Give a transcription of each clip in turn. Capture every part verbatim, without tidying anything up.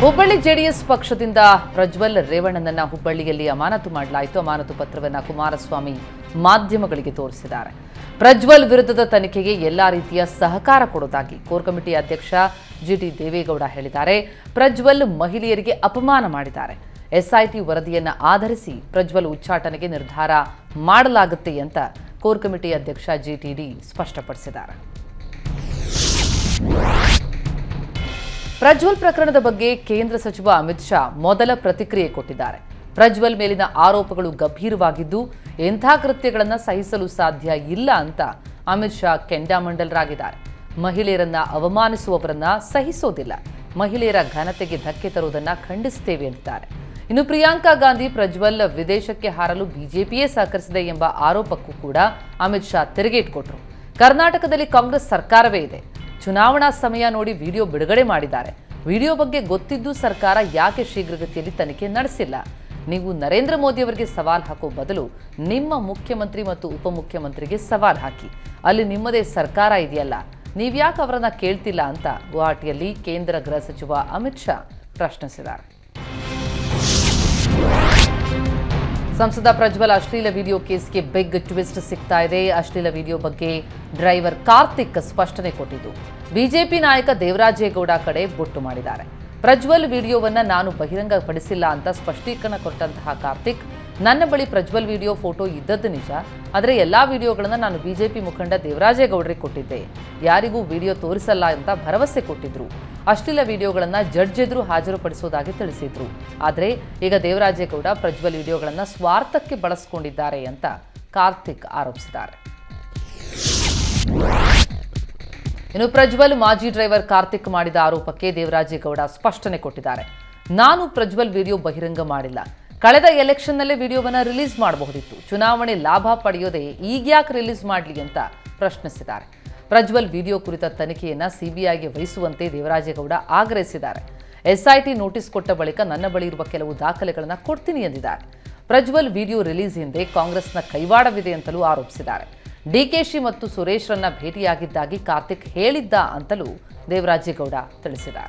Hubballi JDS ಪಕ್ಷದಿಂದ ಪ್ರಜ್ವಲ್ ರೇವಣ್ಣನನ್ನ ಹುಬ್ಬಳ್ಳಿಯಲ್ಲಿ ಅಮಾನತು ಮಾಡಲಾಯಿತು. ಅಮಾನತು ಪತ್ರವನ್ನು ಕುಮಾರಸ್ವಾಮಿ ಮಾಧ್ಯಮಗಳಿಗೆ ತೋರಿಸಿದ್ದಾರೆ. ಪ್ರಜ್ವಲ್ ವಿರುದ್ಧದ ತನಿಖೆಗೆ ಎಲ್ಲಾ ರೀತಿಯ ಸಹಕಾರ ಕೊಡುವುದಾಗಿ ಕೋರ್ ಕಮಿಟಿ ಅಧ್ಯಕ್ಷ ಜಿಟಿ ದೇವೇಗೌಡ ಹೇಳಿದ್ದಾರೆ. ಪ್ರಜ್ವಲ್ ಮಹಿಳೆಯರಿಗೆ ಅಪಮಾನ ಮಾಡಿದ್ದಾರೆ. ಎಸ್ಐಟಿ ವರದಿಯನ್ನು ಆಧರಿಸಿ ಪ್ರಜ್ವಲ್ ಉಚ್ಚಾಟನೆಗೆ ನಿರ್ಧಾರ ಮಾಡಲಾಗುತ್ತೆ ಅಂತ ಕೋರ್ ಕಮಿಟಿ ಅಧ್ಯಕ್ಷ ಜಿಟಿಡಿ ಸ್ಪಷ್ಟಪಡಿಸಿದ್ದಾರೆ. ಪ್ರಜ್ವಲ್ ಪ್ರಕರಣದ ಬಗ್ಗೆ ಕೇಂದ್ರ ಸಚಿವ ಅಮಿತ್ ಶಾ ಮೊದಲ ಪ್ರತಿಕ್ರಿಯೆ ಕೊಟ್ಟಿದ್ದಾರೆ. ಪ್ರಜ್ವಲ್ ಮೇಲಿನ ಆರೋಪಗಳು ಗಂಭೀರವಾಗಿದ್ದು ಎಂಥ ಕೃತ್ಯಗಳನ್ನು ಸಹಿಸಲು ಸಾಧ್ಯ ಇಲ್ಲ ಅಂತ ಅಮಿತ್ ಶಾ ಕೆಂಡಾಮಂಡಲರಾಗಿದ್ದಾರೆ. ಮಹಿಳೆಯರನ್ನ ಅವಮಾನಿಸುವವರನ್ನ ಸಹಿಸೋದಿಲ್ಲ, ಮಹಿಳೆಯರ ಘನತೆಗೆ ಧಕ್ಕೆ ತರುವುದನ್ನು ಖಂಡಿಸುತ್ತೇವೆ ಎಂದಿದ್ದಾರೆ. ಇನ್ನು ಪ್ರಿಯಾಂಕಾ ಗಾಂಧಿ ಪ್ರಜ್ವಲ್ ವಿದೇಶಕ್ಕೆ ಹಾರಲು ಬಿಜೆಪಿಯೇ ಸಹಕರಿಸಿದೆ ಎಂಬ ಆರೋಪಕ್ಕೂ ಕೂಡ ಅಮಿತ್ ಶಾ ತಿರುಗೇಟು. ಕರ್ನಾಟಕದಲ್ಲಿ ಕಾಂಗ್ರೆಸ್ ಸರ್ಕಾರವೇ ಇದೆ. ಚುನಾವಣಾ ಸಮಯ ನೋಡಿ ವಿಡಿಯೋ ಬಿಡುಗಡೆ ಮಾಡಿದ್ದಾರೆ. ವಿಡಿಯೋ ಬಗ್ಗೆ ಗೊತ್ತಿದ್ದು ಸರ್ಕಾರ ಯಾಕೆ ಶೀಘ್ರಗತಿಯಲ್ಲಿ ತನಿಖೆ ನಡೆಸಿಲ್ಲ? ನೀವು ನರೇಂದ್ರ ಮೋದಿ ಅವರಿಗೆ ಸವಾಲ್ ಹಾಕೋ ಬದಲು ನಿಮ್ಮ ಮುಖ್ಯಮಂತ್ರಿ ಮತ್ತು ಉಪಮುಖ್ಯಮಂತ್ರಿಗೆ ಸವಾಲ್ ಹಾಕಿ. ಅಲ್ಲಿ ನಿಮ್ಮದೇ ಸರ್ಕಾರ ಇದೆಯಲ್ಲ, ನೀವ್ಯಾಕೆ ಅವರನ್ನ ಕೇಳ್ತಿಲ್ಲ ಅಂತ ಗುವಾಹಟಿಯಲ್ಲಿ ಕೇಂದ್ರ ಗೃಹ ಸಚಿವ ಅಮಿತ್ ಶಾ ಪ್ರಶ್ನಿಸಿದ್ದಾರೆ. ಸಂಸದ ಪ್ರಜ್ವಲ್ ಅಶ್ಲೀಲ ವಿಡಿಯೋ ಕೇಸ್ಗೆ ಬಿಗ್ ಟ್ವಿಸ್ಟ್ ಸಿಗ್ತಾ ಇದೆ. ಅಶ್ಲೀಲ ವಿಡಿಯೋ ಬಗ್ಗೆ ಡ್ರೈವರ್ ಕಾರ್ತಿಕ್ ಸ್ಪಷ್ಟನೆ ಕೊಟ್ಟಿದ್ದು ಬಿಜೆಪಿ ನಾಯಕ ದೇವರಾಜೇಗೌಡ ಕಡೆ ಬೊಟ್ಟು ಮಾಡಿದ್ದಾರೆ. ಪ್ರಜ್ವಲ್ ವಿಡಿಯೋವನ್ನ ನಾನು ಬಹಿರಂಗಪಡಿಸಿಲ್ಲ ಅಂತ ಸ್ಪಷ್ಟೀಕರಣ ಕೊಟ್ಟಂತಹ ಕಾರ್ತಿಕ್, ನನ್ನ ಬಳಿ ಪ್ರಜ್ವಲ್ ವಿಡಿಯೋ ಫೋಟೋ ಇದ್ದದ್ದು ನಿಜ, ಆದರೆ ಎಲ್ಲಾ ವಿಡಿಯೋಗಳನ್ನು ನಾನು ಬಿಜೆಪಿ ಮುಖಂಡ ದೇವರಾಜೇಗೌಡರಿಗೆ ಕೊಟ್ಟಿದ್ದೆ, ಯಾರಿಗೂ ವಿಡಿಯೋ ತೋರಿಸಲ್ಲ ಅಂತ ಭರವಸೆ ಕೊಟ್ಟಿದ್ರು. ಅಶ್ಲೀಲ ವಿಡಿಯೋಗಳನ್ನು ಜಡ್ಜ್ ಎದುರು ಹಾಜರುಪಡಿಸುವುದಾಗಿ ತಿಳಿಸಿದ್ರು. ಆದರೆ ಈಗ ದೇವರಾಜೇಗೌಡ ಪ್ರಜ್ವಲ್ ವಿಡಿಯೋಗಳನ್ನು ಸ್ವಾರ್ಥಕ್ಕೆ ಬಳಸಿಕೊಂಡಿದ್ದಾರೆ ಅಂತ ಕಾರ್ತಿಕ್ ಆರೋಪಿಸಿದ್ದಾರೆ. ಇನ್ನು ಪ್ರಜ್ವಲ್ ಮಾಜಿ ಡ್ರೈವರ್ ಕಾರ್ತಿಕ್ ಮಾಡಿದ ಆರೋಪಕ್ಕೆ ದೇವರಾಜೇಗೌಡ ಸ್ಪಷ್ಟನೆ ಕೊಟ್ಟಿದ್ದಾರೆ. ನಾನು ಪ್ರಜ್ವಲ್ ವಿಡಿಯೋ ಬಹಿರಂಗ ಮಾಡಿಲ್ಲ. ಕಳೆದ ಎಲೆಕ್ಷನ್ನಲ್ಲೇ ವಿಡಿಯೋವನ್ನು ರಿಲೀಸ್ ಮಾಡಬಹುದಿತ್ತು. ಚುನಾವಣೆ ಲಾಭ ಪಡೆಯೋದೇ ಈಗ್ಯಾಕೆ ರಿಲೀಸ್ ಮಾಡಲಿ ಅಂತ ಪ್ರಶ್ನಿಸಿದ್ದಾರೆ. ಪ್ರಜ್ವಲ್ ವಿಡಿಯೋ ಕುರಿತ ತನಿಖೆಯನ್ನು ಸಿಬಿಐಗೆ ವಹಿಸುವಂತೆ ದೇವರಾಜೇಗೌಡ ಆಗ್ರಹಿಸಿದ್ದಾರೆ. ಎಸ್ಐಟಿ ನೋಟಿಸ್ ಕೊಟ್ಟ ಬಳಿಕ ನನ್ನ ಬಳಿ ಇರುವ ಕೆಲವು ದಾಖಲೆಗಳನ್ನು ಕೊಡ್ತೀನಿ ಎಂದಿದ್ದಾರೆ. ಪ್ರಜ್ವಲ್ ವಿಡಿಯೋ ರಿಲೀಸ್ ಹಿಂದೆ ಕಾಂಗ್ರೆಸ್ನ ಕೈವಾಡವಿದೆ ಅಂತಲೂ ಆರೋಪಿಸಿದ್ದಾರೆ. ಡಿಕೆಶಿ ಮತ್ತು ಸುರೇಶ್ರನ್ನ ಭೇಟಿಯಾಗಿದ್ದಾಗಿ ಕಾರ್ತಿಕ್ ಹೇಳಿದ್ದ ಅಂತಲೂ ದೇವರಾಜೇಗೌಡ ತಿಳಿಸಿದ್ದಾರೆ.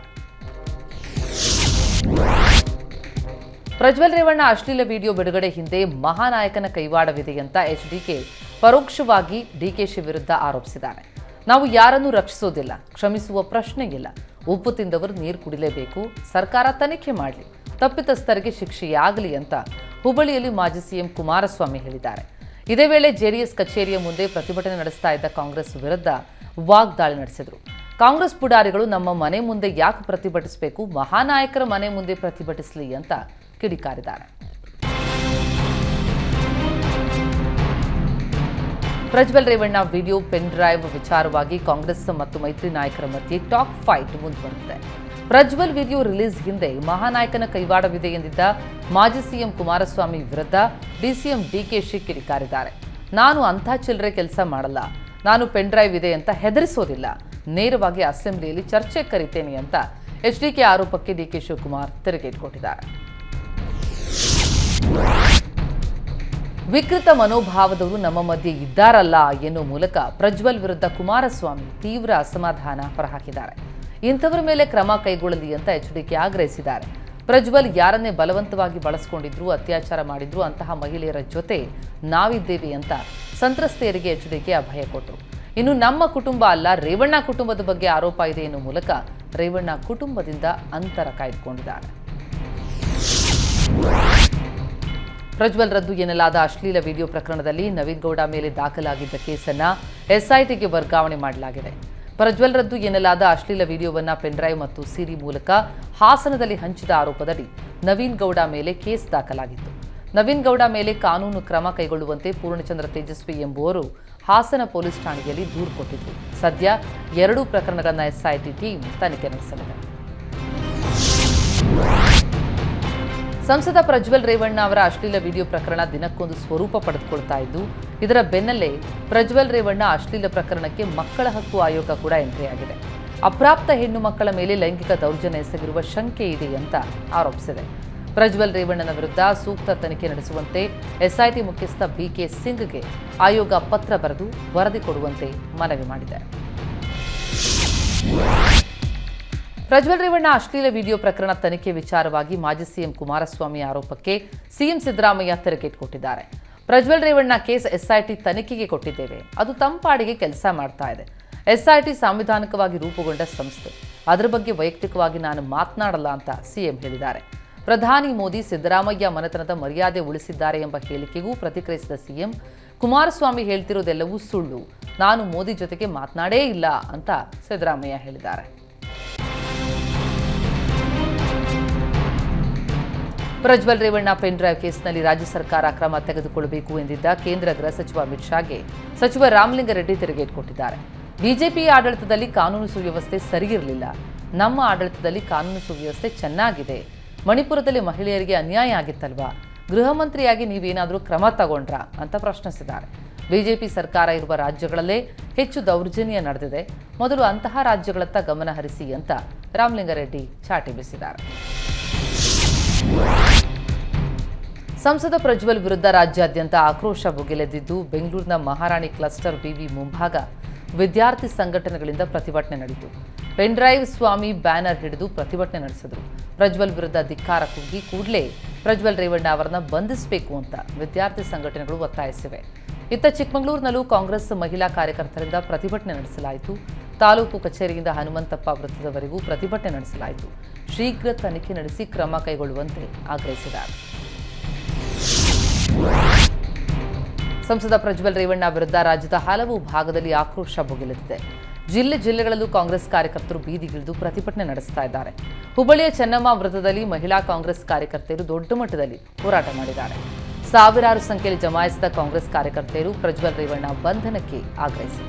ಪ್ರಜ್ವಲ್ ರೇವಣ್ಣ ಅಶ್ಲೀಲ ವಿಡಿಯೋ ಬಿಡುಗಡೆ ಹಿಂದೆ ಮಹಾನಾಯಕನ ಕೈವಾಡವಿದೆ ಅಂತ ಎಚ್ಡಿಕೆ ಪರೋಕ್ಷವಾಗಿ ಡಿಕೆಶಿ ವಿರುದ್ಧ ಆರೋಪಿಸಿದ್ದಾರೆ. ನಾವು ಯಾರನ್ನೂ ರಕ್ಷಿಸೋದಿಲ್ಲ, ಕ್ಷಮಿಸುವ ಪ್ರಶ್ನೆ ಇಲ್ಲ. ಉಪ್ಪು ತಿಂದವರು ನೀರು ಕುಡಿಲೇಬೇಕು. ಸರ್ಕಾರ ತನಿಖೆ ಮಾಡಲಿ, ತಪ್ಪಿತಸ್ಥರಿಗೆ ಶಿಕ್ಷೆಯಾಗಲಿ ಅಂತ ಹುಬ್ಬಳ್ಳಿಯಲ್ಲಿ ಮಾಜಿ ಸಿಎಂ ಕುಮಾರಸ್ವಾಮಿ ಹೇಳಿದ್ದಾರೆ. ಇದೇ ವೇಳೆ ಜೆಡಿಎಸ್ ಕಚೇರಿಯ ಮುಂದೆ ಪ್ರತಿಭಟನೆ ನಡೆಸ್ತಾ ಇದ್ದ ಕಾಂಗ್ರೆಸ್ ವಿರುದ್ಧ ವಾಗ್ದಾಳಿ ನಡೆಸಿದರು. ಕಾಂಗ್ರೆಸ್ ಪುಡಾರಿಗಳು ನಮ್ಮ ಮನೆ ಮುಂದೆ ಯಾಕೆ ಪ್ರತಿಭಟಿಸಬೇಕು, ಮಹಾನಾಯಕರ ಮನೆ ಮುಂದೆ ಪ್ರತಿಭಟಿಸಲಿ ಅಂತ ಕಿಡಿಕಾರಿದ್ದಾರೆ. Prajwal Revanna video pen drive ವಿಚಾರವಾಗಿ ಕಾಂಗ್ರೆಸ್ ಮತ್ತು ಮೈತ್ರಿ ನಾಯಕರ ಮಧ್ಯೆ ಟಾಕ್ ಫೈಟ್ ಮುಂದುವರೆದಿದೆ. ಪ್ರಜ್ವಲ್ ವಿಡಿಯೋ ರಿಲೀಸ್ ಹಿಂದೆ ಮಹಾನಾಯಕನ ಕೈವಾಡವಿದೆ ಎಂದಿದ್ದ ಮಾಜಿ ಸಿಎಂ ಕುಮಾರಸ್ವಾಮಿ ವಿರುದ್ಧ ಡಿಸಿಎಂ ಡಿಕೆಶಿ ಕಿಡಿಕಾರಿದ್ದಾರೆ. ನಾನು ಅಂಥ ಚಿಲ್ಲರೆ ಕೆಲಸ ಮಾಡಲ್ಲ, ನಾನು ಪೆನ್ ಡ್ರೈವ್ ಇದೆ ಅಂತ ಹೆದರಿಸೋದಿಲ್ಲ, ನೇರವಾಗಿ ಅಸೆಂಬ್ಲಿಯಲ್ಲಿ ಚರ್ಚೆ ಕರಿತೇನೆ ಅಂತ ಎಚ್ಡಿಕೆ ಆರೋಪಕ್ಕೆ ಡಿಕೆ ಶಿವಕುಮಾರ್ ತಿರುಗೇಟು ಕೊಟ್ಟಿದ್ದಾರೆ. ವಿಕೃತ ಮನೋಭಾವದವರು ನಮ್ಮ ಮಧ್ಯೆ ಇದ್ದಾರಲ್ಲ ಎನ್ನುವ ಮೂಲಕ ಪ್ರಜ್ವಲ್ ವಿರುದ್ಧ ಕುಮಾರಸ್ವಾಮಿ ತೀವ್ರ ಅಸಮಾಧಾನ ಹೊರಹಾಕಿದ್ದಾರೆ. ಇಂಥವರ ಮೇಲೆ ಕ್ರಮ ಕೈಗೊಳ್ಳಲಿ ಅಂತ ಎಚ್ಡಿಕೆ ಆಗ್ರಹಿಸಿದ್ದಾರೆ. ಪ್ರಜ್ವಲ್ ಯಾರನ್ನೇ ಬಲವಂತವಾಗಿ ಬಳಸಿಕೊಂಡಿದ್ರು, ಅತ್ಯಾಚಾರ ಮಾಡಿದ್ರು ಅಂತಹ ಮಹಿಳೆಯರ ಜೊತೆ ನಾವಿದ್ದೇವೆ ಅಂತ ಸಂತ್ರಸ್ತೆಯರಿಗೆ ಎಚ್ಡಿಕೆ ಅಭಯ ಕೊಟ್ಟರು. ಇನ್ನು ನಮ್ಮ ಕುಟುಂಬ ಅಲ್ಲ, ರೇವಣ್ಣ ಕುಟುಂಬದ ಬಗ್ಗೆ ಆರೋಪ ಇದೆ ಎನ್ನುವ ಮೂಲಕ ರೇವಣ್ಣ ಕುಟುಂಬದಿಂದ ಅಂತರ ಕಾಯ್ದುಕೊಂಡಿದ್ದಾರೆ. ಪ್ರಜ್ವಲ್ ರದ್ದು ಎನ್ನಲಾದ ಅಶ್ಲೀಲ ವಿಡಿಯೋ ಪ್ರಕರಣದಲ್ಲಿ ನವೀನ್ ಗೌಡ ಮೇಲೆ ದಾಖಲಾಗಿದ್ದ ಕೇಸನ್ನ ಎಸ್ಐಟಿಗೆ ವರ್ಗಾವಣೆ ಮಾಡಲಾಗಿದೆ. ಪ್ರಜ್ವಲ್ ರದ್ದು ಎನ್ನಲಾದ ಅಶ್ಲೀಲ ವಿಡಿಯೋವನ್ನ ಪೆನ್ಡ್ರೈವ್ ಮತ್ತು ಸಿಡಿ ಮೂಲಕ ಹಾಸನದಲ್ಲಿ ಹಂಚಿದ ಆರೋಪದಡಿ ನವೀನ್ ಗೌಡ ಮೇಲೆ ಕೇಸ್ ದಾಖಲಾಗಿತ್ತು. ನವೀನ್ ಗೌಡ ಮೇಲೆ ಕಾನೂನು ಕ್ರಮ ಕೈಗೊಳ್ಳುವಂತೆ ಪೂರ್ಣಚಂದ್ರ ತೇಜಸ್ವಿ ಎಂಬುವರು ಹಾಸನ ಪೊಲೀಸ್ ಠಾಣೆಯಲ್ಲಿ ದೂರು ಕೊಟ್ಟಿದ್ರು. ಸದ್ಯ ಎರಡೂ ಪ್ರಕರಣಗಳನ್ನು ಎಸ್ಐಟಿ ಟೀಮ್ ತನಿಖೆ ನಡೆಸಲಿದೆ. ಸಂಸದ ಪ್ರಜ್ವಲ್ ರೇವಣ್ಣ ಅವರ ಅಶ್ಲೀಲ ವಿಡಿಯೋ ಪ್ರಕರಣ ದಿನಕ್ಕೊಂದು ಸ್ವರೂಪ ಪಡೆದುಕೊಳ್ತಾ ಇದ್ದು, ಇದರ ಬೆನ್ನಲ್ಲೇ ಪ್ರಜ್ವಲ್ ರೇವಣ್ಣ ಅಶ್ಲೀಲ ಪ್ರಕರಣಕ್ಕೆ ಮಕ್ಕಳ ಹಕ್ಕು ಆಯೋಗ ಕೂಡ ಎಂಟ್ರಿಯಾಗಿದೆ. ಅಪ್ರಾಪ್ತ ಹೆಣ್ಣು ಮಕ್ಕಳ ಮೇಲೆ ಲೈಂಗಿಕ ದೌರ್ಜನ್ಯ ಎಸಗಿರುವ ಶಂಕೆ ಇದೆ ಅಂತ ಆರೋಪಿಸಿದೆ. ಪ್ರಜ್ವಲ್ ರೇವಣ್ಣನ ವಿರುದ್ಧ ಸೂಕ್ತ ತನಿಖೆ ನಡೆಸುವಂತೆ ಎಸ್ಐಟಿ ಮುಖ್ಯಸ್ಥ ಬಿಕೆ ಸಿಂಗ್ಗೆ ಆಯೋಗ ಪತ್ರ ಬರೆದು ವರದಿ ಕೊಡುವಂತೆ ಮನವಿ ಮಾಡಿದೆ. ಪ್ರಜ್ವಲ್ ರೇವಣ್ಣ ಅಶ್ಲೀಲ ವಿಡಿಯೋ ಪ್ರಕರಣ ತನಿಖೆ ವಿಚಾರವಾಗಿ ಮಾಜಿ ಸಿಎಂ ಕುಮಾರಸ್ವಾಮಿ ಆರೋಪಕ್ಕೆ ಸಿಎಂ ಸಿದ್ದರಾಮಯ್ಯ ತಿರುಗೇಟು ಕೊಟ್ಟಿದ್ದಾರೆ. ಪ್ರಜ್ವಲ್ ರೇವಣ್ಣ ಕೇಸ್ ಎಸ್ಐಟಿ ತನಿಖೆಗೆ ಕೊಟ್ಟಿದ್ದೇವೆ, ಅದು ತಂಪಾಡಿಗೆ ಕೆಲಸ ಮಾಡ್ತಾ ಇದೆ. ಎಸ್ಐಟಿ ಸಾಂವಿಧಾನಿಕವಾಗಿ ರೂಪುಗೊಂಡ ಸಂಸ್ಥೆ, ಅದರ ಬಗ್ಗೆ ವೈಯಕ್ತಿಕವಾಗಿ ನಾನು ಮಾತನಾಡಲ್ಲ ಅಂತ ಸಿಎಂ ಹೇಳಿದ್ದಾರೆ. ಪ್ರಧಾನಿ ಮೋದಿ ಸಿದ್ದರಾಮಯ್ಯ ಮನೆತನದ ಮರ್ಯಾದೆ ಉಳಿಸಿದ್ದಾರೆ ಎಂಬ ಹೇಳಿಕೆಗೂ ಪ್ರತಿಕ್ರಿಯಿಸಿದ ಸಿಎಂ, ಕುಮಾರಸ್ವಾಮಿ ಹೇಳ್ತಿರೋದೆಲ್ಲವೂ ಸುಳ್ಳು, ನಾನು ಮೋದಿ ಜೊತೆಗೆ ಮಾತನಾಡೇ ಇಲ್ಲ ಅಂತ ಸಿದ್ದರಾಮಯ್ಯ ಹೇಳಿದ್ದಾರೆ. ಪ್ರಜ್ವಲ್ ರೇವಣ್ಣ ಪೆನ್ ಡ್ರೈವ್ ಕೇಸ್ನಲ್ಲಿ ರಾಜ್ಯ ಸರ್ಕಾರ ಕ್ರಮ ತೆಗೆದುಕೊಳ್ಳಬೇಕು ಎಂದಿದ್ದ ಕೇಂದ್ರ ಗೃಹ ಸಚಿವ ಅಮಿತ್ ಶಾಗೆ ಸಚಿವ ರಾಮಲಿಂಗಾರೆಡ್ಡಿ ತಿರುಗೇಟು ಕೊಟ್ಟಿದ್ದಾರೆ. ಬಿಜೆಪಿ ಆಡಳಿತದಲ್ಲಿ ಕಾನೂನು ಸುವ್ಯವಸ್ಥೆ ಸರಿಯಿರಲಿಲ್ಲ, ನಮ್ಮ ಆಡಳಿತದಲ್ಲಿ ಕಾನೂನು ಸುವ್ಯವಸ್ಥೆ ಚೆನ್ನಾಗಿದೆ. ಮಣಿಪುರದಲ್ಲಿ ಮಹಿಳೆಯರಿಗೆ ಅನ್ಯಾಯ ಆಗಿತ್ತಲ್ವಾ, ಗೃಹ ಮಂತ್ರಿಯಾಗಿ ನೀವೇನಾದರೂ ಕ್ರಮ ತಗೊಂಡ್ರಾ ಅಂತ ಪ್ರಶ್ನಿಸಿದ್ದಾರೆ. ಬಿಜೆಪಿ ಸರ್ಕಾರ ಇರುವ ರಾಜ್ಯಗಳಲ್ಲೇ ಹೆಚ್ಚು ದೌರ್ಜನ್ಯ ನಡೆದಿದೆ, ಮೊದಲು ಅಂತಹ ರಾಜ್ಯಗಳತ್ತ ಗಮನ ಹರಿಸಿ ಅಂತ ರಾಮಲಿಂಗಾರೆಡ್ಡಿ ಚಾಟಿ ಬೀಸಿದ್ದಾರೆ. ಸಂಸದ ಪ್ರಜ್ವಲ್ ವಿರುದ್ಧ ರಾಜ್ಯಾದ್ಯಂತ ಆಕ್ರೋಶ ಭುಗಿಲೆದ್ದಿದ್ದು, ಬೆಂಗಳೂರಿನ ಮಹಾರಾಣಿ ಕ್ಲಸ್ಟರ್ ವಿವಿ ಮುಂಭಾಗ ವಿದ್ಯಾರ್ಥಿ ಸಂಘಟನೆಗಳಿಂದ ಪ್ರತಿಭಟನೆ ನಡೆಯಿತು. ಪೆನ್ ಡ್ರೈವ್ ಸ್ವಾಮಿ ಬ್ಯಾನರ್ ಹಿಡಿದು ಪ್ರತಿಭಟನೆ ನಡೆಸಿದರು. ಪ್ರಜ್ವಲ್ ವಿರುದ್ಧ ಧಿಕ್ಕಾರ ಕೂಗಿ ಕೂಡಲೇ ಪ್ರಜ್ವಲ್ ರೇವಣ್ಣ ಅವರನ್ನು ಬಂಧಿಸಬೇಕು ಅಂತ ವಿದ್ಯಾರ್ಥಿ ಸಂಘಟನೆಗಳು ಒತ್ತಾಯಿಸಿವೆ. ಇತ್ತ ಚಿಕ್ಕಮಗಳೂರಿನಲ್ಲೂ ಕಾಂಗ್ರೆಸ್ ಮಹಿಳಾ ಕಾರ್ಯಕರ್ತರಿಂದ ಪ್ರತಿಭಟನೆ ನಡೆಸಲಾಯಿತು. ತಾಲೂಕು ಕಚೇರಿಯಿಂದ ಹನುಮಂತಪ್ಪ ವೃತ್ತದವರೆಗೂ ಪ್ರತಿಭಟನೆ ನಡೆಸಲಾಯಿತು. ಶೀಘ್ರ ತನಿಖೆ ನಡೆಸಿ ಕ್ರಮ ಕೈಗೊಳ್ಳುವಂತೆ ಆಗ್ರಹಿಸಿದ್ದಾರೆ. ಸಂಸದ ಪ್ರಜ್ವಲ್ ರೇವಣ್ಣ ವಿರುದ್ಧ ರಾಜ್ಯದ ಹಲವು ಭಾಗದಲ್ಲಿ ಆಕ್ರೋಶ ಭುಗಿಲೆದ್ದಿದೆ. ಜಿಲ್ಲೆ ಜಿಲ್ಲೆಗಳಲ್ಲೂ ಕಾಂಗ್ರೆಸ್ ಕಾರ್ಯಕರ್ತರು ಬೀದಿಗಿಳಿದು ಪ್ರತಿಭಟನೆ ನಡೆಸ್ತಾ ಇದ್ದಾರೆ. ಹುಬ್ಬಳ್ಳಿಯ ಚೆನ್ನಮ್ಮ ವೃತ್ತದಲ್ಲಿ ಮಹಿಳಾ ಕಾಂಗ್ರೆಸ್ ಕಾರ್ಯಕರ್ತರು ದೊಡ್ಡ ಮಟ್ಟದಲ್ಲಿ ಹೋರಾಟ ಮಾಡಿದ್ದಾರೆ. ಸಾವಿರಾರು ಸಂಖ್ಯೆಯಲ್ಲಿ ಜಮಾಯಿಸಿದ ಕಾಂಗ್ರೆಸ್ ಕಾರ್ಯಕರ್ತರು ಪ್ರಜ್ವಲ್ ರೇವಣ್ಣ ಬಂಧನಕ್ಕೆ ಆಗ್ರಹಿಸಿದರು.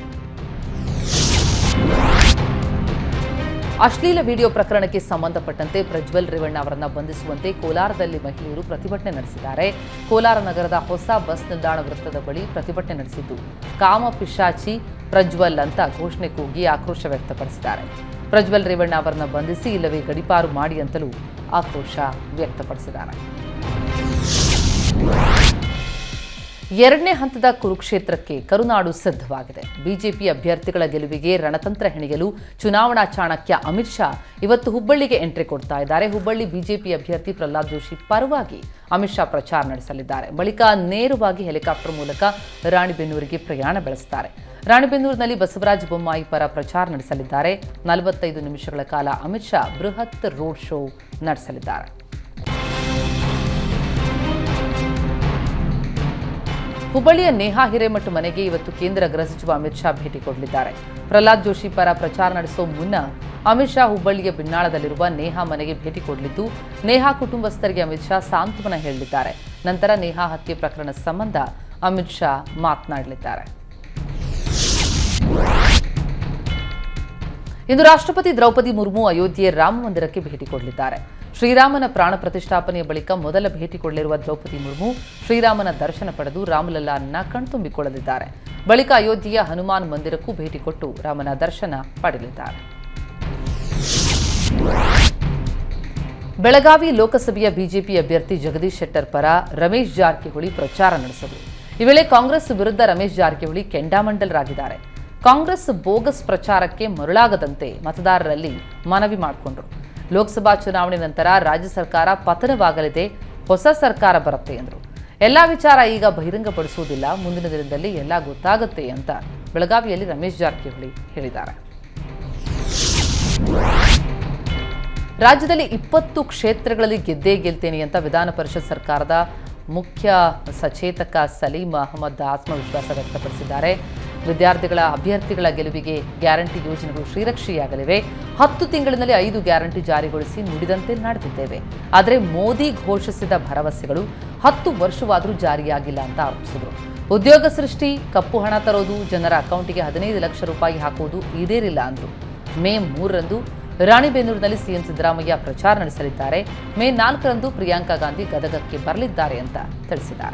ಅಶ್ಲೀಲ ವಿಡಿಯೋ ಪ್ರಕರಣಕ್ಕೆ ಸಂಬಂಧಪಟ್ಟಂತೆ ಪ್ರಜ್ವಲ್ ರೇವಣ್ಣ ಅವರನ್ನು ಬಂಧಿಸುವಂತೆ ಕೋಲಾರದಲ್ಲಿ ಮಹಿಳೆಯರು ಪ್ರತಿಭಟನೆ ನಡೆಸಿದ್ದಾರೆ. ಕೋಲಾರ ನಗರದ ಹೊಸ ಬಸ್ ನಿಲ್ದಾಣ ವೃತ್ತದ ಬಳಿ ಪ್ರತಿಭಟನೆ ನಡೆಸಿದ್ದು, ಕಾಮ ಪಿಶಾಚಿ ಪ್ರಜ್ವಲ್ ಅಂತ ಘೋಷಣೆ ಕೂಗಿ ಆಕ್ರೋಶ ವ್ಯಕ್ತಪಡಿಸಿದ್ದಾರೆ. ಪ್ರಜ್ವಲ್ ರೇವಣ್ಣ ಅವರನ್ನು ಬಂಧಿಸಿ ಇಲ್ಲವೇ ಗಡೀಪಾರು ಮಾಡಿ ಅಂತಲೂ ಆಕ್ರೋಶ ವ್ಯಕ್ತಪಡಿಸಿದ್ದಾರೆ. ಎರಡನೇ ಹಂತದ ಕುರುಕ್ಷೇತ್ರಕ್ಕೆ ಕರುನಾಡು ಸಿದ್ಧವಾಗಿದೆ. ಬಿಜೆಪಿ ಅಭ್ಯರ್ಥಿಗಳ ಗೆಲುವಿಗೆ ರಣತಂತ್ರ ಹೆಣೆಯಲು ಚುನಾವಣಾ ಚಾಣಕ್ಯ ಅಮಿತ್ ಶಾ ಇವತ್ತು ಹುಬ್ಬಳ್ಳಿಗೆ ಎಂಟ್ರಿ ಕೊಡ್ತಾ ಇದ್ದಾರೆ. ಹುಬ್ಬಳ್ಳಿ ಬಿಜೆಪಿ ಅಭ್ಯರ್ಥಿ ಪ್ರಹ್ಲಾದ್ ಜೋಶಿ ಪರವಾಗಿ ಅಮಿತ್ ಶಾ ಪ್ರಚಾರ ನಡೆಸಲಿದ್ದಾರೆ. ಬಳಿಕ ನೇರವಾಗಿ ಹೆಲಿಕಾಪ್ಟರ್ ಮೂಲಕ ರಾಣಿಬೆನ್ನೂರಿಗೆ ಪ್ರಯಾಣ ಬೆಳೆಸುತ್ತಾರೆ. ರಾಣಿಬೆನ್ನೂರಿನಲ್ಲಿ ಬಸವರಾಜ ಬೊಮ್ಮಾಯಿ ಪರ ಪ್ರಚಾರ ನಡೆಸಲಿದ್ದಾರೆ. ನಲವತ್ತೈದು ನಿಮಿಷಗಳ ಕಾಲ ಅಮಿತ್ ಶಾ ಬೃಹತ್ ರೋಡ್ ಶೋ ನಡೆಸಲಿದ್ದಾರೆ. ಹುಬ್ಬಳ್ಳಿಯ ನೇಹಾ ಹಿರೇಮಠ ಮನೆಗೆ ಇವತ್ತು ಕೇಂದ್ರ ಗೃಹ ಸಚಿವ ಅಮಿತ್ ಶಾ ಭೇಟಿ ಕೊಡಲಿದ್ದಾರೆ. ಪ್ರಹ್ಲಾದ್ ಜೋಶಿ ಪರ ಪ್ರಚಾರ ನಡೆಸುವ ಮುನ್ನ ಅಮಿತ್ ಶಾ ಹುಬ್ಬಳ್ಳಿಯ ಬಿನ್ನಾಳದಲ್ಲಿರುವ ನೇಹಾ ಮನೆಗೆ ಭೇಟಿ ಕೊಡಲಿದ್ದು, ನೇಹಾ ಕುಟುಂಬಸ್ಥರಿಗೆ ಅಮಿತ್ ಶಾ ಸಾಂತ್ವನ ಹೇಳಲಿದ್ದಾರೆ. ನಂತರ ನೇಹಾ ಹತ್ಯೆ ಪ್ರಕರಣ ಸಂಬಂಧ ಅಮಿತ್ ಶಾ ಮಾತನಾಡಲಿದ್ದಾರೆ. ಇಂದು ರಾಷ್ಟ್ರಪತಿ ದ್ರೌಪದಿ ಮುರ್ಮು ಅಯೋಧ್ಯೆಯ ರಾಮ ಮಂದಿರಕ್ಕೆ ಭೇಟಿ ಕೊಡಲಿದ್ದಾರೆ. ಶ್ರೀರಾಮನ ಪ್ರಾಣ ಪ್ರತಿಷ್ಠಾಪನೆಯ ಬಳಿಕ ಮೊದಲ ಭೇಟಿ ಕೊಡಲಿರುವ ದ್ರೌಪದಿ ಮುರ್ಮು ಶ್ರೀರಾಮನ ದರ್ಶನ ಪಡೆದು ರಾಮಲಲ್ಲಾನನ್ನ ಕಣ್ತುಂಬಿಕೊಳ್ಳಲಿದ್ದಾರೆ. ಬಳಿಕ ಅಯೋಧ್ಯೆಯ ಹನುಮಾನ್ ಮಂದಿರಕ್ಕೂ ಭೇಟಿ ಕೊಟ್ಟು ರಾಮನ ದರ್ಶನ ಪಡೆಯಲಿದ್ದಾರೆ. ಬೆಳಗಾವಿ ಲೋಕಸಭೆಯ ಬಿಜೆಪಿ ಅಭ್ಯರ್ಥಿ ಜಗದೀಶ್ ಶೆಟ್ಟರ್ ಪರ ರಮೇಶ್ ಜಾರಕಿಹೊಳಿ ಪ್ರಚಾರ ನಡೆಸಿದರು. ಈ ವೇಳೆ ಕಾಂಗ್ರೆಸ್ ವಿರುದ್ಧ ರಮೇಶ್ ಜಾರಕಿಹೊಳಿ ಕೆಂಡಾಮಂಡಲರಾಗಿದ್ದಾರೆ. ಕಾಂಗ್ರೆಸ್ ಬೋಗಸ್ ಪ್ರಚಾರಕ್ಕೆ ಮರುಳಾಗದಂತೆ ಮತದಾರರಲ್ಲಿ ಮನವಿ ಮಾಡಿಕೊಂಡರು. ಲೋಕಸಭಾ ಚುನಾವಣೆ ನಂತರ ರಾಜ್ಯ ಸರ್ಕಾರ ಪತನವಾಗಲಿದೆ, ಹೊಸ ಸರ್ಕಾರ ಬರುತ್ತೆ ಎಂದರು. ಎಲ್ಲಾ ವಿಚಾರ ಈಗ ಬಹಿರಂಗಪಡಿಸುವುದಿಲ್ಲ, ಮುಂದಿನ ದಿನದಲ್ಲಿ ಎಲ್ಲ ಗೊತ್ತಾಗುತ್ತೆ ಅಂತ ಬೆಳಗಾವಿಯಲ್ಲಿ ರಮೇಶ್ ಜಾರಕಿಹೊಳಿ ಹೇಳಿದ್ದಾರೆ. ರಾಜ್ಯದಲ್ಲಿ ಇಪ್ಪತ್ತು ಕ್ಷೇತ್ರಗಳಲ್ಲಿ ಗೆದ್ದೇ ಗೆಲ್ತೇನೆ ಅಂತ ವಿಧಾನ ಪರಿಷತ್ ಸರ್ಕಾರದ ಮುಖ್ಯ ಸಚೇತಕ ಸಲೀಂ ಅಹಮದ್ ಆತ್ಮವಿಶ್ವಾಸ ವ್ಯಕ್ತಪಡಿಸಿದ್ದಾರೆ. ವಿದ್ಯಾರ್ಥಿಗಳ ಅಭ್ಯರ್ಥಿಗಳ ಗೆಲುವಿಗೆ ಗ್ಯಾರಂಟಿ ಯೋಜನೆಗಳು ಶ್ರೀರಕ್ಷೆಯಾಗಲಿವೆ. ಹತ್ತು ತಿಂಗಳಿನಲ್ಲಿ ಐದು ಗ್ಯಾರಂಟಿ ಜಾರಿಗೊಳಿಸಿ ನುಡಿದಂತೆ ನಡೆದಿದ್ದೇವೆ. ಆದರೆ ಮೋದಿ ಘೋಷಿಸಿದ ಭರವಸೆಗಳು ಹತ್ತು ವರ್ಷವಾದರೂ ಜಾರಿಯಾಗಿಲ್ಲ ಅಂತ ಆರೋಪಿಸಿದರು. ಉದ್ಯೋಗ ಸೃಷ್ಟಿ, ಕಪ್ಪು ಹಣ ತರೋದು, ಜನರ ಅಕೌಂಟಿಗೆ ಹದಿನೈದು ಲಕ್ಷ ರೂಪಾಯಿ ಹಾಕುವುದು ಈಡೇರಿಲ್ಲ ಅಂದರು. ಮೇ ಮೂರರಂದು ರಾಣಿಬೆನ್ನೂರಿನಲ್ಲಿ ಸಿಎಂ ಸಿದ್ದರಾಮಯ್ಯ ಪ್ರಚಾರ ನಡೆಸಲಿದ್ದಾರೆ. ಮೇ ನಾಲ್ಕರಂದು ಪ್ರಿಯಾಂಕಾ ಗಾಂಧಿ ಗದಗಕ್ಕೆ ಬರಲಿದ್ದಾರೆ ಅಂತ ತಿಳಿಸಿದ್ದಾರೆ.